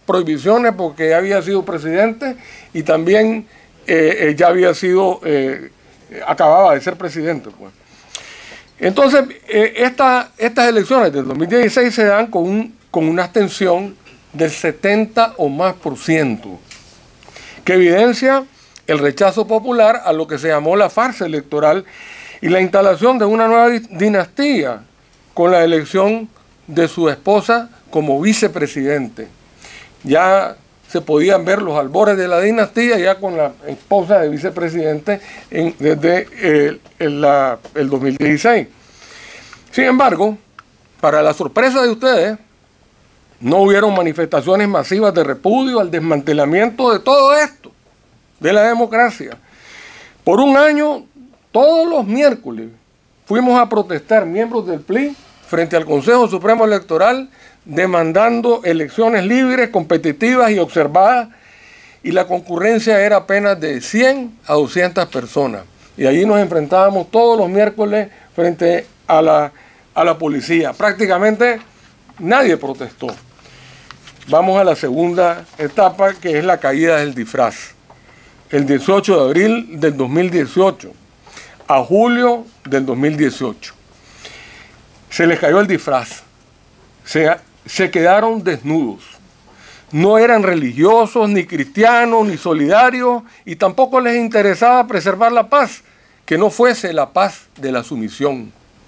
prohibiciones porque ya había sido presidente y también eh, eh, ya había sido, eh, acababa de ser presidente, pues. Entonces, eh, esta, estas elecciones del dos mil dieciséis se dan con, un, con una abstención del setenta o más por ciento, que evidencia el rechazo popular a lo que se llamó la farsa electoral y la instalación de una nueva dinastía con la elección de su esposa como vicepresidente. Ya se podían ver los albores de la dinastía ya con la esposa de vicepresidente en, desde el, el, la, el dos mil dieciséis. Sin embargo, para la sorpresa de ustedes, no hubieron manifestaciones masivas de repudio al desmantelamiento de todo esto, de la democracia. Por un año, todos los miércoles, fuimos a protestar miembros del P L I frente al Consejo Supremo Electoral, demandando elecciones libres, competitivas y observadas, y la concurrencia era apenas de cien a doscientas personas. Y allí nos enfrentábamos todos los miércoles frente a la, a la policía. Prácticamente nadie protestó. Vamos a la segunda etapa, que es la caída del disfraz. El dieciocho de abril del dos mil dieciocho a julio del dos mil dieciocho. Se les cayó el disfraz. Se, se quedaron desnudos. No eran religiosos, ni cristianos, ni solidarios, y tampoco les interesaba preservar la paz, que no fuese la paz de la sumisión.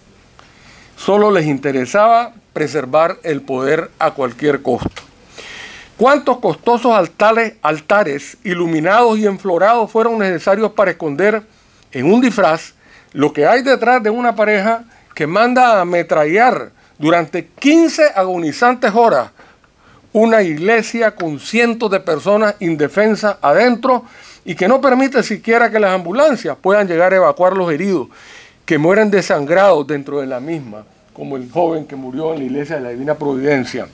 Solo les interesaba preservar el poder a cualquier costo. ¿Cuántos costosos altares, altares iluminados y enflorados fueron necesarios para esconder en un disfraz lo que hay detrás de una pareja que manda a ametrallar durante quince agonizantes horas una iglesia con cientos de personas indefensas adentro y que no permite siquiera que las ambulancias puedan llegar a evacuar los heridos que mueren desangrados dentro de la misma, como el joven que murió en la iglesia de la Divina Providencia?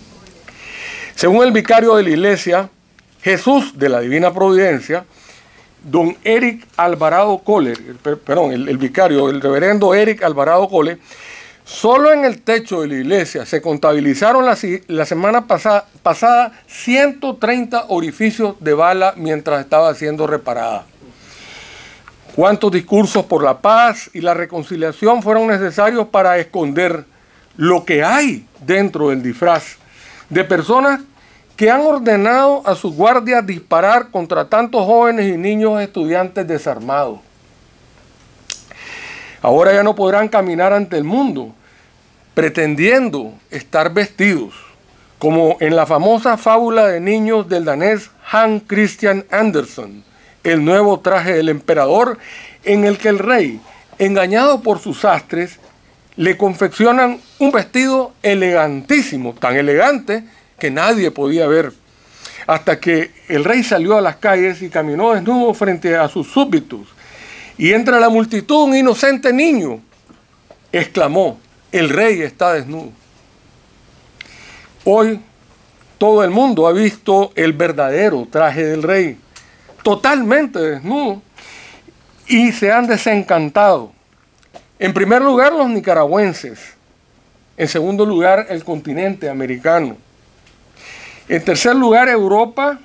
Según el vicario de la iglesia, Jesús de la Divina Providencia, don Eric Alvarado Cole, perdón, el, el vicario, el reverendo Eric Alvarado Cole, solo en el techo de la iglesia se contabilizaron la, la semana pasada, pasada ciento treinta orificios de bala mientras estaba siendo reparada. ¿Cuántos discursos por la paz y la reconciliación fueron necesarios para esconder lo que hay dentro del disfraz de personas que han ordenado a sus guardias disparar contra tantos jóvenes y niños estudiantes desarmados? Ahora ya no podrán caminar ante el mundo pretendiendo estar vestidos, como en la famosa fábula de niños del danés Hans Christian Andersen, el nuevo traje del emperador, en el que el rey, engañado por sus sastres, le confeccionan un vestido elegantísimo, tan elegante que nadie podía ver, hasta que el rey salió a las calles y caminó desnudo frente a sus súbditos. Y entre la multitud un inocente niño exclamó: el rey está desnudo. Hoy todo el mundo ha visto el verdadero traje del rey, totalmente desnudo, y se han desencantado. En primer lugar, los nicaragüenses. En segundo lugar, el continente americano. En tercer lugar, Europa.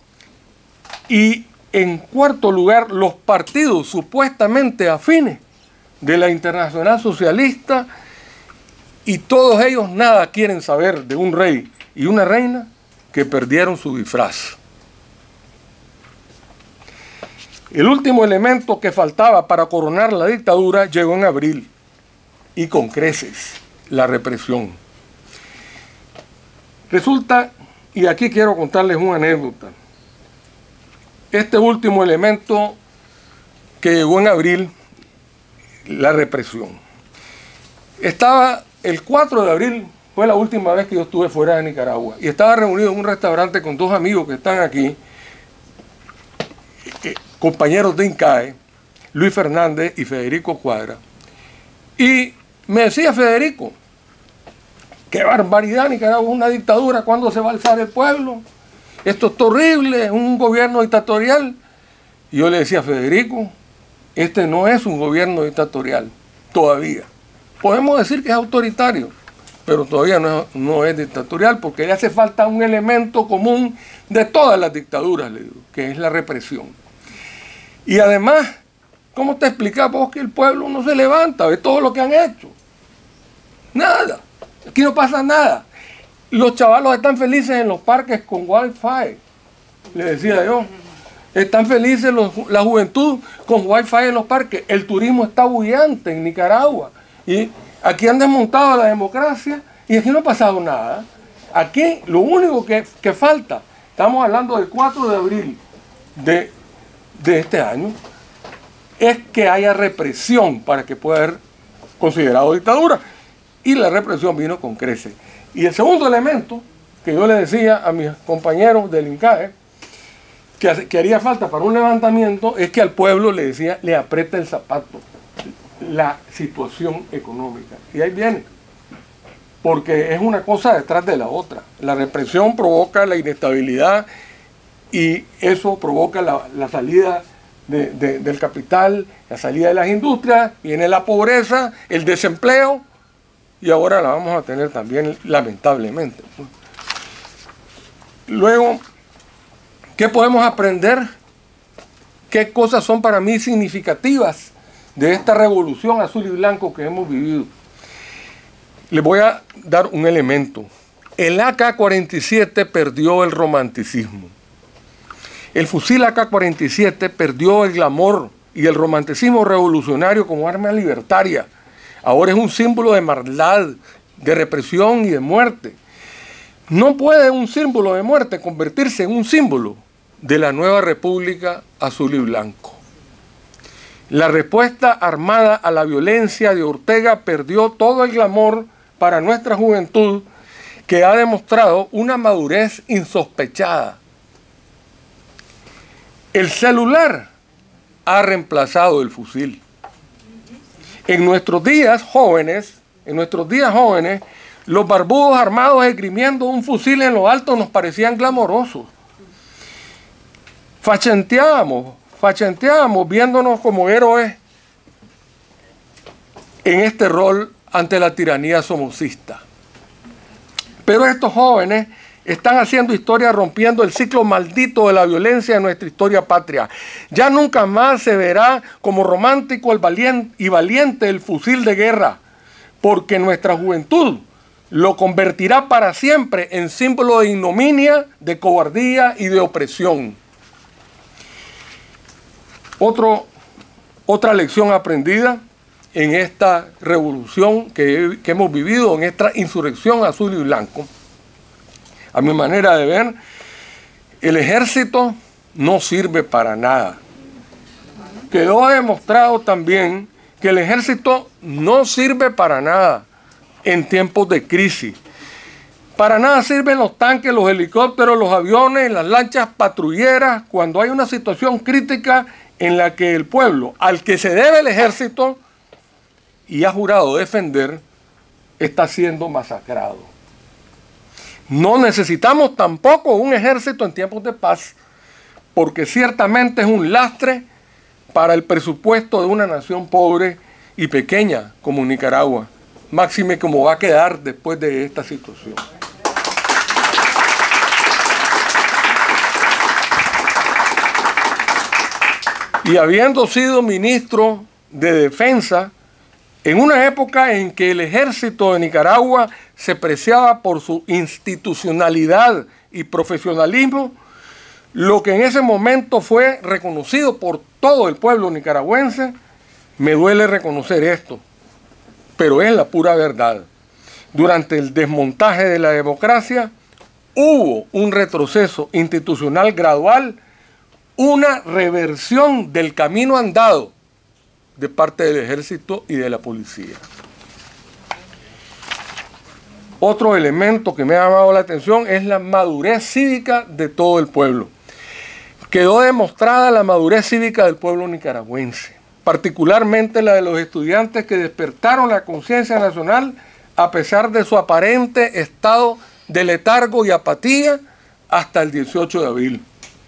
Y en cuarto lugar, los partidos supuestamente afines de la Internacional Socialista. Y todos ellos nada quieren saber de un rey y una reina que perdieron su disfraz. El último elemento que faltaba para coronar la dictadura llegó en abril, y con creces: la represión. Resulta, y aquí quiero contarles una anécdota, este último elemento que llegó en abril, la represión. Estaba el cuatro de abril, fue la última vez que yo estuve fuera de Nicaragua, y estaba reunido en un restaurante con dos amigos que están aquí, compañeros de INCAE, Luis Fernández y Federico Cuadra. Y me decía Federico: qué barbaridad, Nicaragua es una dictadura, ¿cuándo se va a alzar el pueblo? Esto es horrible, es un gobierno dictatorial. Y yo le decía: Federico, este no es un gobierno dictatorial todavía. Podemos decir que es autoritario, pero todavía no es, no es dictatorial, porque le hace falta un elemento común de todas las dictaduras, le digo, que es la represión. Y además, ¿cómo te explicas vos que el pueblo no se levanta de todo lo que han hecho? Nada. Aquí no pasa nada. Los chavalos están felices en los parques con wifi, le decía yo. Están felices los, la juventud con wifi en los parques. El turismo está bullante en Nicaragua. Y aquí han desmontado la democracia y aquí no ha pasado nada. Aquí lo único que, que falta, estamos hablando del cuatro de abril de, de este año, es que haya represión para que pueda ser considerado dictadura. Y la represión vino con creces. Y el segundo elemento que yo le decía a mis compañeros del INCAE, que, que haría falta para un levantamiento, es que al pueblo le decía, le aprieta el zapato la situación económica. Y ahí viene. Porque es una cosa detrás de la otra. La represión provoca la inestabilidad y eso provoca la, la salida de, de, del capital, la salida de las industrias, viene la pobreza, el desempleo, y ahora la vamos a tener también, lamentablemente. Luego, ¿qué podemos aprender? ¿Qué cosas son para mí significativas de esta revolución azul y blanco que hemos vivido? Les voy a dar un elemento. El A K cuarenta y siete perdió el romanticismo. El fusil A K cuarenta y siete perdió el glamour y el romanticismo revolucionario como arma libertaria. Ahora es un símbolo de maldad, de represión y de muerte. No puede un símbolo de muerte convertirse en un símbolo de la nueva República Azul y Blanco. La respuesta armada a la violencia de Ortega perdió todo el glamour para nuestra juventud, que ha demostrado una madurez insospechada. El celular ha reemplazado el fusil. En nuestros días jóvenes, en nuestros días jóvenes, los barbudos armados esgrimiendo un fusil en lo alto nos parecían glamorosos. Fachenteábamos, fachenteábamos viéndonos como héroes en este rol ante la tiranía somocista. Pero estos jóvenes están haciendo historia rompiendo el ciclo maldito de la violencia de nuestra historia patria. Ya nunca más se verá como romántico el valiente y valiente el fusil de guerra, porque nuestra juventud lo convertirá para siempre en símbolo de ignominia, de cobardía y de opresión. Otro, otra lección aprendida en esta revolución que, que hemos vivido, en esta insurrección azul y blanco. A mi manera de ver, el ejército no sirve para nada. Quedó demostrado también que el ejército no sirve para nada en tiempos de crisis. Para nada sirven los tanques, los helicópteros, los aviones, las lanchas patrulleras, cuando hay una situación crítica en la que el pueblo, al que se debe el ejército y ha jurado defender, está siendo masacrado. No necesitamos tampoco un ejército en tiempos de paz, porque ciertamente es un lastre para el presupuesto de una nación pobre y pequeña como Nicaragua, máxime como va a quedar después de esta situación. Y habiendo sido ministro de Defensa, en una época en que el ejército de Nicaragua se preciaba por su institucionalidad y profesionalismo, lo que en ese momento fue reconocido por todo el pueblo nicaragüense, me duele reconocer esto, pero es la pura verdad. Durante el desmontaje de la democracia, hubo un retroceso institucional gradual, una reversión del camino andado de parte del ejército y de la policía. Otro elemento que me ha llamado la atención es la madurez cívica de todo el pueblo. Quedó demostrada la madurez cívica del pueblo nicaragüense, particularmente la de los estudiantes que despertaron la conciencia nacional a pesar de su aparente estado de letargo y apatía hasta el dieciocho de abril.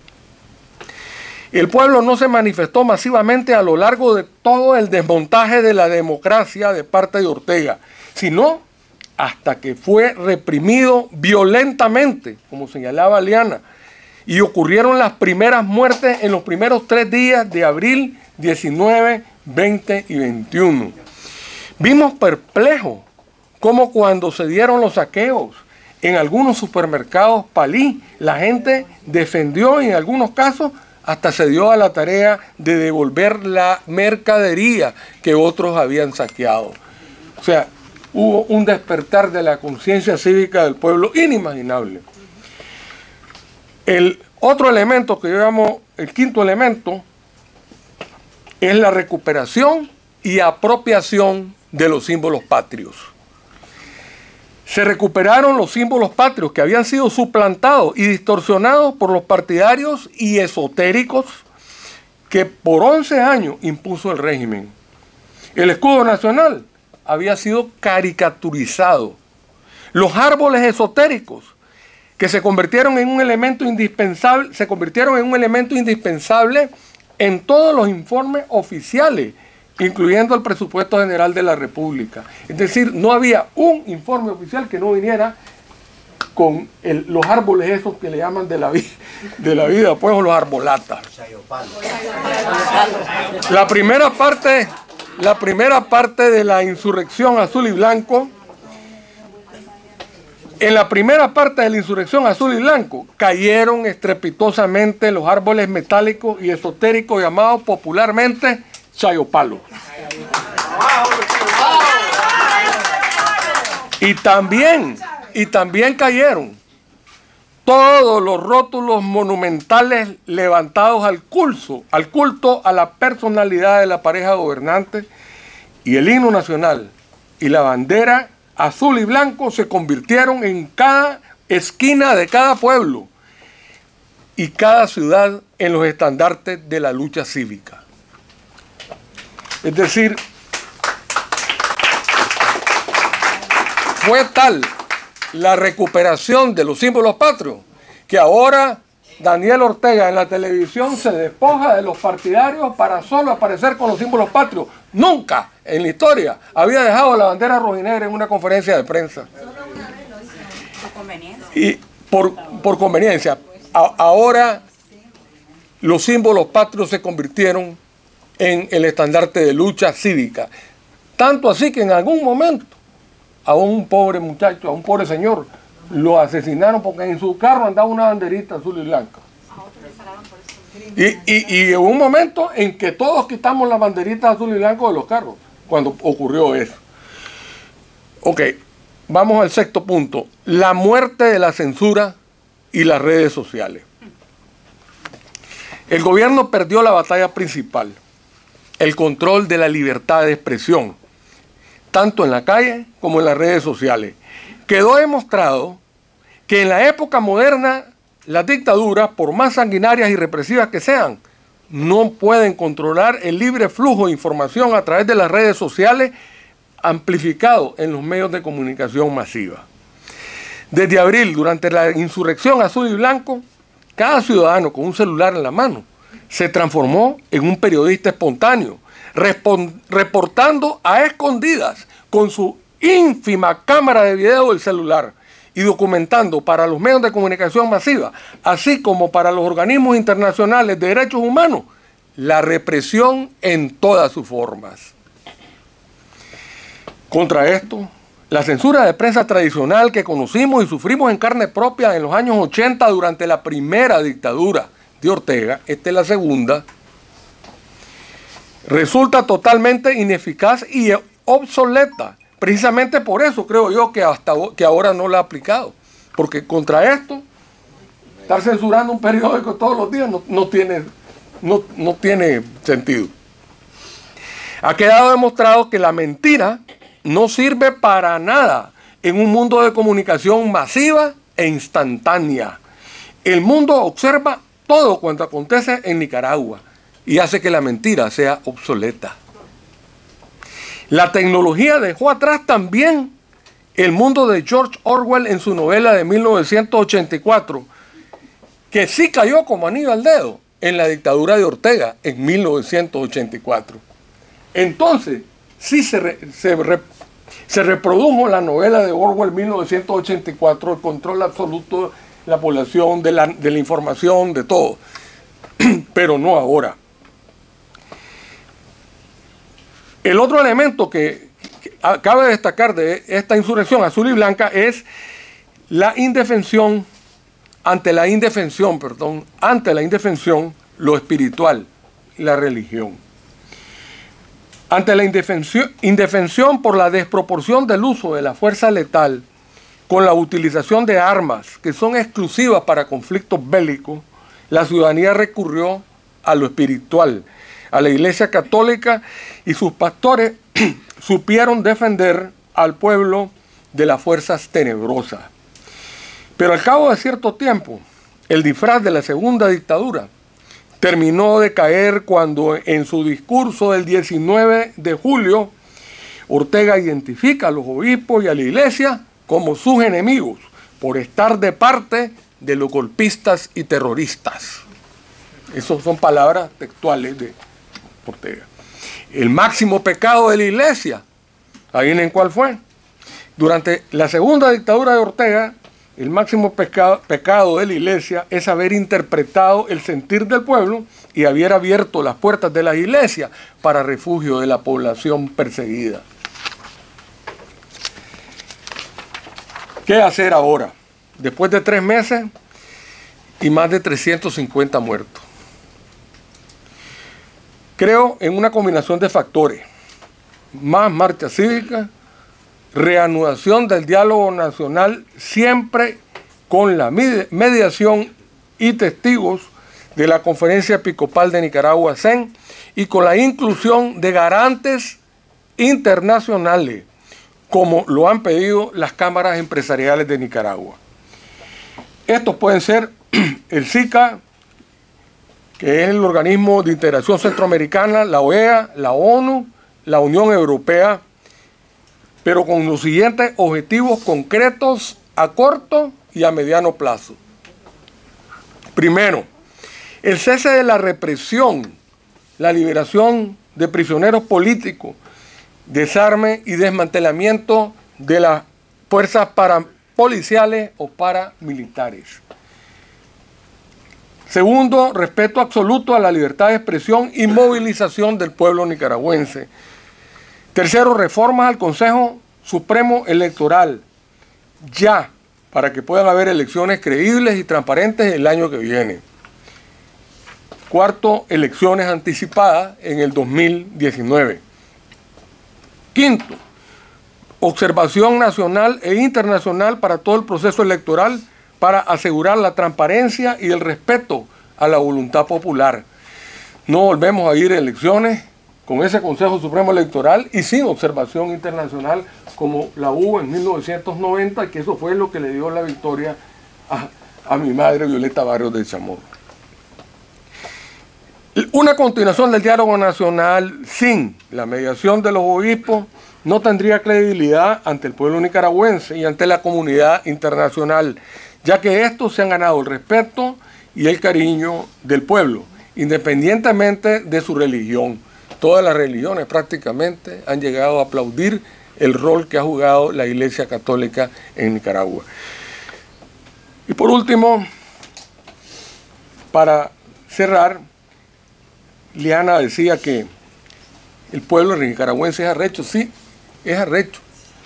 El pueblo no se manifestó masivamente a lo largo de todo el desmontaje de la democracia de parte de Ortega, sino hasta que fue reprimido violentamente, como señalaba Liana, y ocurrieron las primeras muertes en los primeros tres días de abril diecinueve, veinte y veintiuno. Vimos perplejos cómo cuando se dieron los saqueos en algunos supermercados Palí, la gente defendió, y en algunos casos hasta se dio a la tarea de devolver la mercadería que otros habían saqueado. O sea, hubo un despertar de la conciencia cívica del pueblo inimaginable. El otro elemento que yo llamo el quinto elemento es la recuperación y apropiación de los símbolos patrios. Se recuperaron los símbolos patrios que habían sido suplantados y distorsionados por los partidarios y esotéricos que por once años impuso el régimen. El escudo nacional había sido caricaturizado. Los árboles esotéricos que se convirtieron en un elemento indispensable, se convirtieron en un elemento indispensable en todos los informes oficiales, incluyendo el presupuesto general de la República. Es decir, no había un informe oficial que no viniera con el, los árboles esos que le llaman de la, vi, de la vida, pues, o los arbolatas. La primera parte, la primera parte de la insurrección azul y blanco, en la primera parte de la insurrección azul y blanco, cayeron estrepitosamente los árboles metálicos y esotéricos llamados popularmente chayopalo. Y también, y también cayeron todos los rótulos monumentales levantados al culto, al culto a la personalidad de la pareja gobernante, y el himno nacional y la bandera azul y blanco se convirtieron en cada esquina de cada pueblo y cada ciudad en los estandartes de la lucha cívica. Es decir, fue tal la recuperación de los símbolos patrios que ahora Daniel Ortega en la televisión se despoja de los partidarios para solo aparecer con los símbolos patrios. Nunca en la historia había dejado la bandera rojinegra en una conferencia de prensa. Y por, por conveniencia. A, ahora los símbolos patrios se convirtieron en el estandarte de lucha cívica. Tanto así que en algún momento a un pobre muchacho, a un pobre señor, lo asesinaron porque en su carro andaba una banderita azul y blanca. Y, y, y llegó un momento en que todos quitamos las banderitas azul y blanco de los carros, cuando ocurrió eso. Ok, vamos al sexto punto. La muerte de la censura y las redes sociales. El gobierno perdió la batalla principal, el control de la libertad de expresión, tanto en la calle como en las redes sociales. Quedó demostrado que en la época moderna las dictaduras, por más sanguinarias y represivas que sean, no pueden controlar el libre flujo de información a través de las redes sociales amplificado en los medios de comunicación masiva. Desde abril, durante la insurrección azul y blanco, cada ciudadano con un celular en la mano se transformó en un periodista espontáneo, reportando a escondidas con su ínfima cámara de video del celular y documentando para los medios de comunicación masiva, así como para los organismos internacionales de derechos humanos, la represión en todas sus formas. Contra esto, la censura de prensa tradicional que conocimos y sufrimos en carne propia en los años ochenta durante la primera dictadura de Ortega, esta es la segunda, resulta totalmente ineficaz y obsoleta. Precisamente por eso creo yo que hasta que ahora no la ha aplicado. Porque contra esto, estar censurando un periódico todos los días no, no, tiene, no, no tiene sentido. Ha quedado demostrado que la mentira no sirve para nada en un mundo de comunicación masiva e instantánea. El mundo observa todo cuanto acontece en Nicaragua y hace que la mentira sea obsoleta. La tecnología dejó atrás también el mundo de George Orwell en su novela de mil novecientos ochenta y cuatro, que sí cayó como anillo al dedo en la dictadura de Ortega en mil novecientos ochenta y cuatro. Entonces, sí se, re, se, re, Se reprodujo en la novela de Orwell mil novecientos ochenta y cuatro, el control absoluto de la población, de la, de la información, de todo. Pero no ahora. El otro elemento que, que cabe destacar de esta insurrección azul y blanca es la indefensión, ante la indefensión, perdón, ante la indefensión, lo espiritual y la religión. Ante la indefensión, indefensión por la desproporción del uso de la fuerza letal con la utilización de armas que son exclusivas para conflictos bélicos, la ciudadanía recurrió a lo espiritual, a la Iglesia Católica, y sus pastores supieron defender al pueblo de las fuerzas tenebrosas. Pero al cabo de cierto tiempo, el disfraz de la segunda dictadura terminó de caer cuando en su discurso del diecinueve de julio, Ortega identifica a los obispos y a la Iglesia como sus enemigos por estar de parte de los golpistas y terroristas. Esas son palabras textuales de Ortega. El máximo pecado de la Iglesia, ¿adivinen cuál fue? Durante la segunda dictadura de Ortega, el máximo pecado, pecado de la Iglesia es haber interpretado el sentir del pueblo y haber abierto las puertas de la Iglesia para refugio de la población perseguida. ¿Qué hacer ahora? Después de tres meses y más de trescientos cincuenta muertos. Creo en una combinación de factores: más marcha cívica, reanudación del diálogo nacional, siempre con la mediación y testigos de la Conferencia Episcopal de Nicaragua, C E N, y con la inclusión de garantes internacionales, como lo han pedido las cámaras empresariales de Nicaragua. Estos pueden ser el SICA, que es el Organismo de Integración Centroamericana, la O E A, la ONU, la Unión Europea, pero con los siguientes objetivos concretos a corto y a mediano plazo. Primero, el cese de la represión, la liberación de prisioneros políticos, desarme y desmantelamiento de las fuerzas parapoliciales o paramilitares. Segundo, respeto absoluto a la libertad de expresión y movilización del pueblo nicaragüense. Tercero, reformas al Consejo Supremo Electoral, ya, para que puedan haber elecciones creíbles y transparentes el año que viene. Cuarto, elecciones anticipadas en el dos mil diecinueve. Quinto, observación nacional e internacional para todo el proceso electoral para asegurar la transparencia y el respeto a la voluntad popular. No volvemos a ir a elecciones con ese Consejo Supremo Electoral y sin observación internacional como la hubo en mil novecientos noventa, que eso fue lo que le dio la victoria a, a mi madre Violeta Barrios del Chamorro. Una continuación del diálogo nacional sin la mediación de los obispos no tendría credibilidad ante el pueblo nicaragüense y ante la comunidad internacional, ya que estos se han ganado el respeto y el cariño del pueblo, independientemente de su religión. Todas las religiones prácticamente han llegado a aplaudir el rol que ha jugado la Iglesia Católica en Nicaragua. Y por último, para cerrar, Liana decía que el pueblo nicaragüense es arrecho. Sí, es arrecho.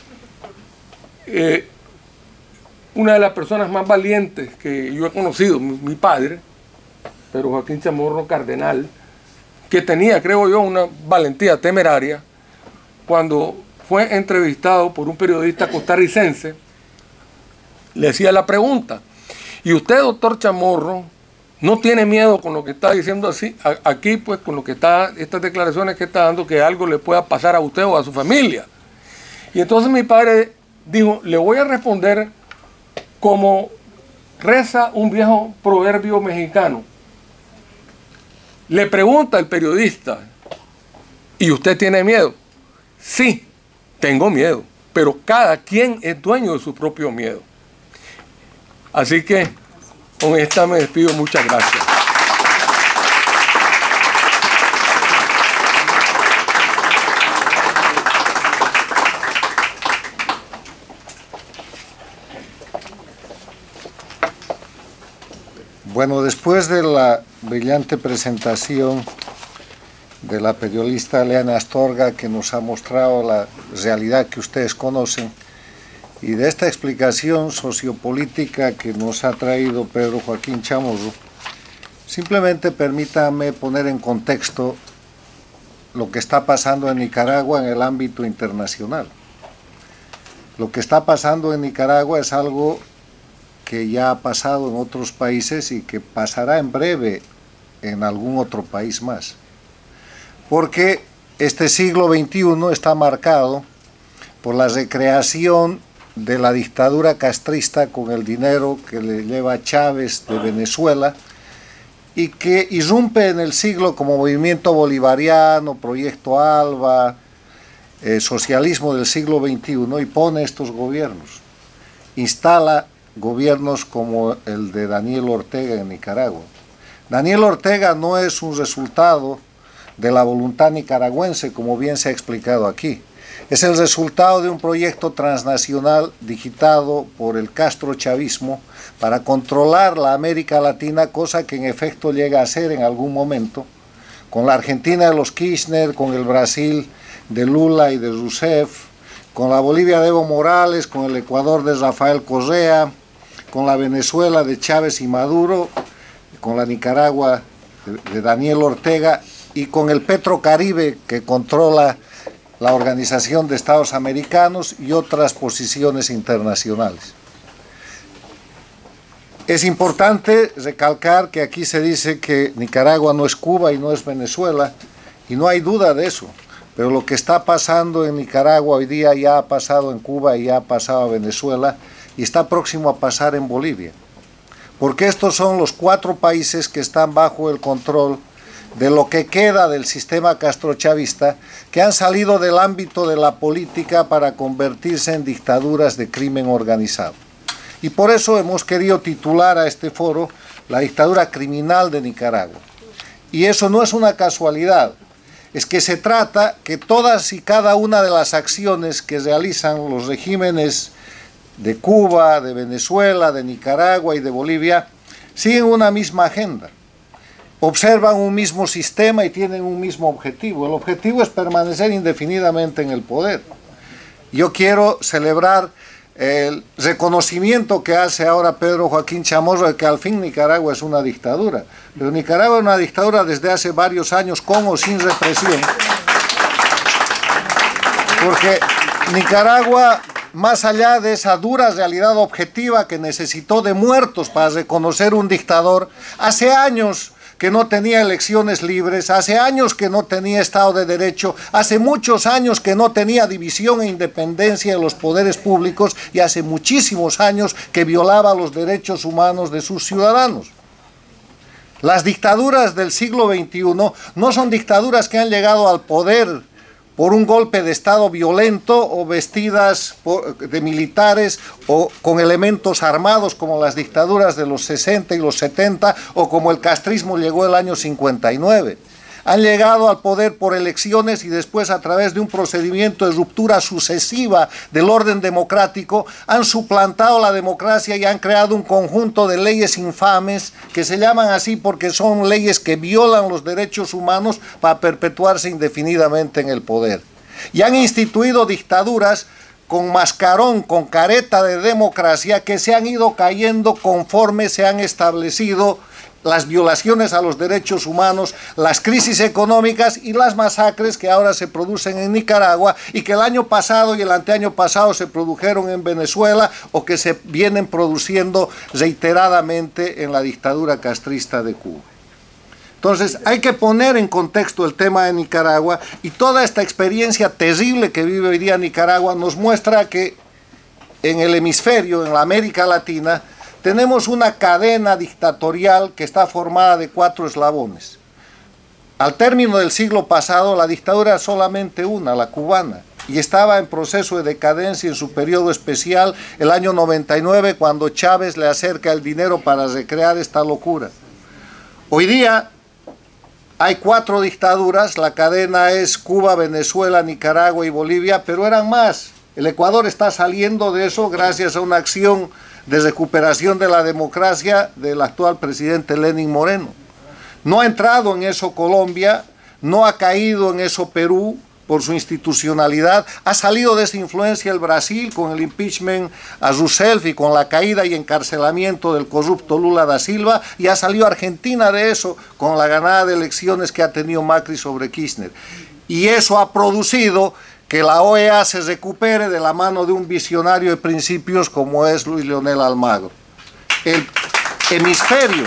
Eh, una de las personas más valientes que yo he conocido, mi, mi padre, Pedro Joaquín Chamorro Cardenal, que tenía, creo yo, una valentía temeraria, cuando fue entrevistado por un periodista costarricense, le hacía la pregunta: ¿y usted, doctor Chamorro, no tiene miedo con lo que está diciendo así, aquí, pues, con lo que está, estas declaraciones que está dando, que algo le pueda pasar a usted o a su familia? Y entonces mi padre dijo: le voy a responder como reza un viejo proverbio mexicano. Le pregunta el periodista: ¿y usted tiene miedo? Sí, tengo miedo, pero cada quien es dueño de su propio miedo. Así que con esta me despido. Muchas gracias. Bueno, después de la brillante presentación de la periodista Leana Astorga, que nos ha mostrado la realidad que ustedes conocen, y de esta explicación sociopolítica que nos ha traído Pedro Joaquín Chamorro, simplemente permítame poner en contexto lo que está pasando en Nicaragua en el ámbito internacional. Lo que está pasando en Nicaragua es algo que ya ha pasado en otros países y que pasará en breve en algún otro país más. Porque este siglo veintiuno está marcado por la recreación de la dictadura castrista con el dinero que le lleva Chávez de Venezuela y que irrumpe en el siglo como movimiento bolivariano, proyecto ALBA, eh, socialismo del siglo veintiuno, y pone estos gobiernos. Instala gobiernos como el de Daniel Ortega en Nicaragua. Daniel Ortega no es un resultado de la voluntad nicaragüense, como bien se ha explicado aquí. Es el resultado de un proyecto transnacional digitado por el castrochavismo para controlar la América Latina, cosa que en efecto llega a ser en algún momento, con la Argentina de los Kirchner, con el Brasil de Lula y de Rousseff, con la Bolivia de Evo Morales, con el Ecuador de Rafael Correa, con la Venezuela de Chávez y Maduro, con la Nicaragua de, de Daniel Ortega y con el Petrocaribe que controla la Organización de Estados Americanos y otras posiciones internacionales. Es importante recalcar que aquí se dice que Nicaragua no es Cuba y no es Venezuela, y no hay duda de eso, pero lo que está pasando en Nicaragua hoy día ya ha pasado en Cuba y ya ha pasado a Venezuela y está próximo a pasar en Bolivia, porque estos son los cuatro países que están bajo el control de lo que queda del sistema castrochavista, que han salido del ámbito de la política para convertirse en dictaduras de crimen organizado. Y por eso hemos querido titular a este foro la dictadura criminal de Nicaragua. Y eso no es una casualidad, es que se trata que todas y cada una de las acciones que realizan los regímenes de Cuba, de Venezuela, de Nicaragua y de Bolivia siguen una misma agenda. Observan un mismo sistema y tienen un mismo objetivo. El objetivo es permanecer indefinidamente en el poder. Yo quiero celebrar el reconocimiento que hace ahora Pedro Joaquín Chamorro de que al fin Nicaragua es una dictadura. Pero Nicaragua es una dictadura desde hace varios años, con o sin represión. Porque Nicaragua, más allá de esa dura realidad objetiva que necesitó de muertos para reconocer un dictador, hace años que no tenía elecciones libres, hace años que no tenía Estado de Derecho, hace muchos años que no tenía división e independencia de los poderes públicos y hace muchísimos años que violaba los derechos humanos de sus ciudadanos. Las dictaduras del siglo veintiuno no son dictaduras que han llegado al poder por un golpe de Estado violento o vestidas por, de militares o con elementos armados como las dictaduras de los sesenta y los setenta o como el castrismo llegó el año cincuenta y nueve. Han llegado al poder por elecciones y después a través de un procedimiento de ruptura sucesiva del orden democrático han suplantado la democracia y han creado un conjunto de leyes infames que se llaman así porque son leyes que violan los derechos humanos para perpetuarse indefinidamente en el poder. Y han instituido dictaduras con mascarón, con careta de democracia que se han ido cayendo conforme se han establecido las violaciones a los derechos humanos, las crisis económicas y las masacres que ahora se producen en Nicaragua y que el año pasado y el anteaño pasado se produjeron en Venezuela o que se vienen produciendo reiteradamente en la dictadura castrista de Cuba. Entonces hay que poner en contexto el tema de Nicaragua y toda esta experiencia terrible que vive hoy día Nicaragua nos muestra que en el hemisferio, en la América Latina, tenemos una cadena dictatorial que está formada de cuatro eslabones. Al término del siglo pasado, la dictadura era solamente una, la cubana, y estaba en proceso de decadencia en su periodo especial, el año noventa y nueve, cuando Chávez le acerca el dinero para recrear esta locura. Hoy día hay cuatro dictaduras, la cadena es Cuba, Venezuela, Nicaragua y Bolivia, pero eran más. El Ecuador está saliendo de eso gracias a una acción de recuperación de la democracia del actual presidente Lenín Moreno. No ha entrado en eso Colombia, no ha caído en eso Perú por su institucionalidad, ha salido de esa influencia el Brasil con el impeachment a Rousseff y con la caída y encarcelamiento del corrupto Lula da Silva, y ha salido Argentina de eso con la ganada de elecciones que ha tenido Macri sobre Kirchner. Y eso ha producido que la O E A se recupere de la mano de un visionario de principios como es Luis Leonel Almagro. El hemisferio,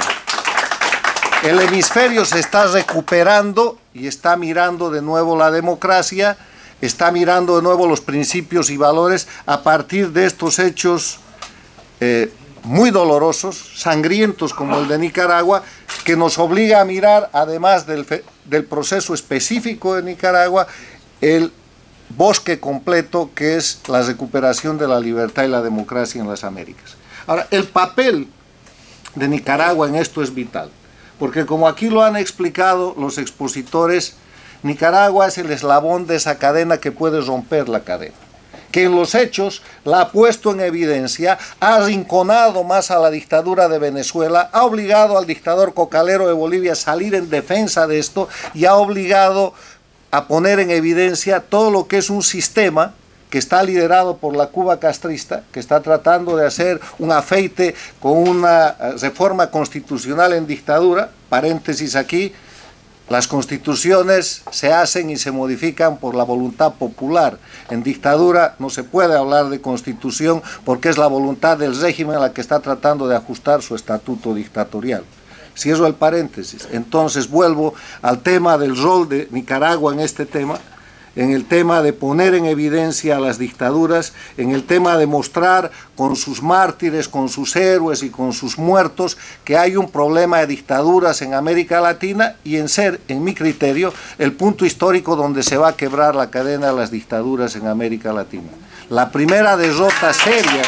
el hemisferio se está recuperando y está mirando de nuevo la democracia, está mirando de nuevo los principios y valores a partir de estos hechos eh, muy dolorosos, sangrientos como el de Nicaragua, que nos obliga a mirar, además del, del proceso específico de Nicaragua, el bosque completo que es la recuperación de la libertad y la democracia en las Américas. Ahora, el papel de Nicaragua en esto es vital, porque como aquí lo han explicado los expositores, Nicaragua es el eslabón de esa cadena que puede romper la cadena, que en los hechos la ha puesto en evidencia, ha arrinconado más a la dictadura de Venezuela, ha obligado al dictador cocalero de Bolivia a salir en defensa de esto y ha obligado a poner en evidencia todo lo que es un sistema que está liderado por la Cuba castrista, que está tratando de hacer un afeite con una reforma constitucional en dictadura. Paréntesis aquí, las constituciones se hacen y se modifican por la voluntad popular. En dictadura no se puede hablar de constitución porque es la voluntad del régimen a la que está tratando de ajustar su estatuto dictatorial. Cierro el paréntesis. Entonces vuelvo al tema del rol de Nicaragua en este tema, en el tema de poner en evidencia a las dictaduras, en el tema de mostrar con sus mártires, con sus héroes y con sus muertos que hay un problema de dictaduras en América Latina y en ser, en mi criterio, el punto histórico donde se va a quebrar la cadena de las dictaduras en América Latina. La primera derrota seria...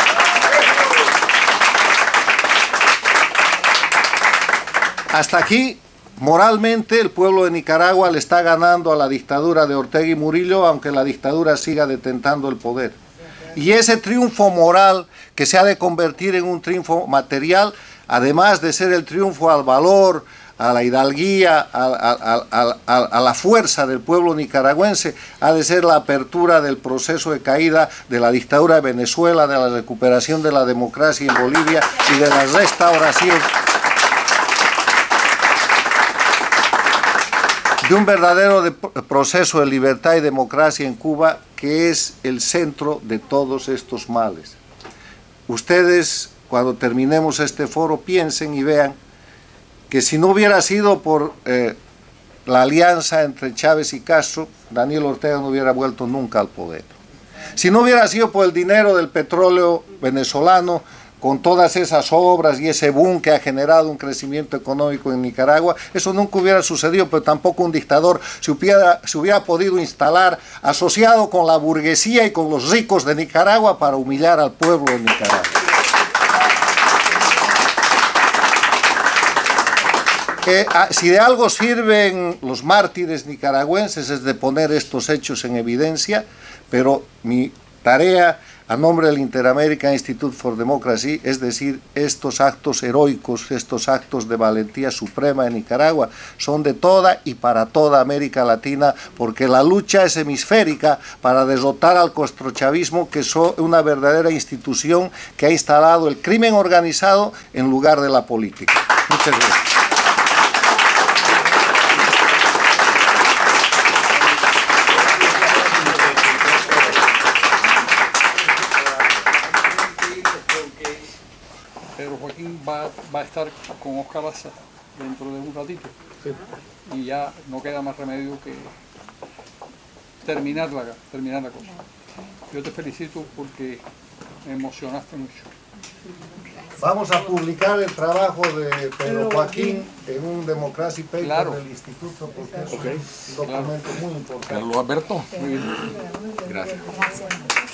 Hasta aquí, moralmente, el pueblo de Nicaragua le está ganando a la dictadura de Ortega y Murillo, aunque la dictadura siga detentando el poder. Y ese triunfo moral, que se ha de convertir en un triunfo material, además de ser el triunfo al valor, a la hidalguía, a, a, a, a, a la fuerza del pueblo nicaragüense, ha de ser la apertura del proceso de caída de la dictadura de Venezuela, de la recuperación de la democracia en Bolivia y de la restauración de un verdadero de proceso de libertad y democracia en Cuba, que es el centro de todos estos males. Ustedes, cuando terminemos este foro, piensen y vean que si no hubiera sido por eh, la alianza entre Chávez y Castro, Daniel Ortega no hubiera vuelto nunca al poder. Si no hubiera sido por el dinero del petróleo venezolano, con todas esas obras y ese boom que ha generado un crecimiento económico en Nicaragua, eso nunca hubiera sucedido, pero tampoco un dictador se hubiera, se hubiera podido instalar asociado con la burguesía y con los ricos de Nicaragua para humillar al pueblo de Nicaragua. Eh, si de algo sirven los mártires nicaragüenses es de poner estos hechos en evidencia, pero mi tarea a nombre del Inter-American Institute for Democracy, es decir, estos actos heroicos, estos actos de valentía suprema en Nicaragua, son de toda y para toda América Latina, porque la lucha es hemisférica para derrotar al castrochavismo, que es una verdadera institución que ha instalado el crimen organizado en lugar de la política. Muchas gracias. Va, va a estar con Oscar Laza dentro de un ratito, sí. Y ya no queda más remedio que terminar la, terminar la cosa. Yo te felicito porque me emocionaste mucho. Vamos a publicar el trabajo de Pedro Joaquín en un Democracy Paper, claro, del Instituto, porque es okay. un documento, claro, muy importante. Carlos Alberto. Muy bien. Gracias.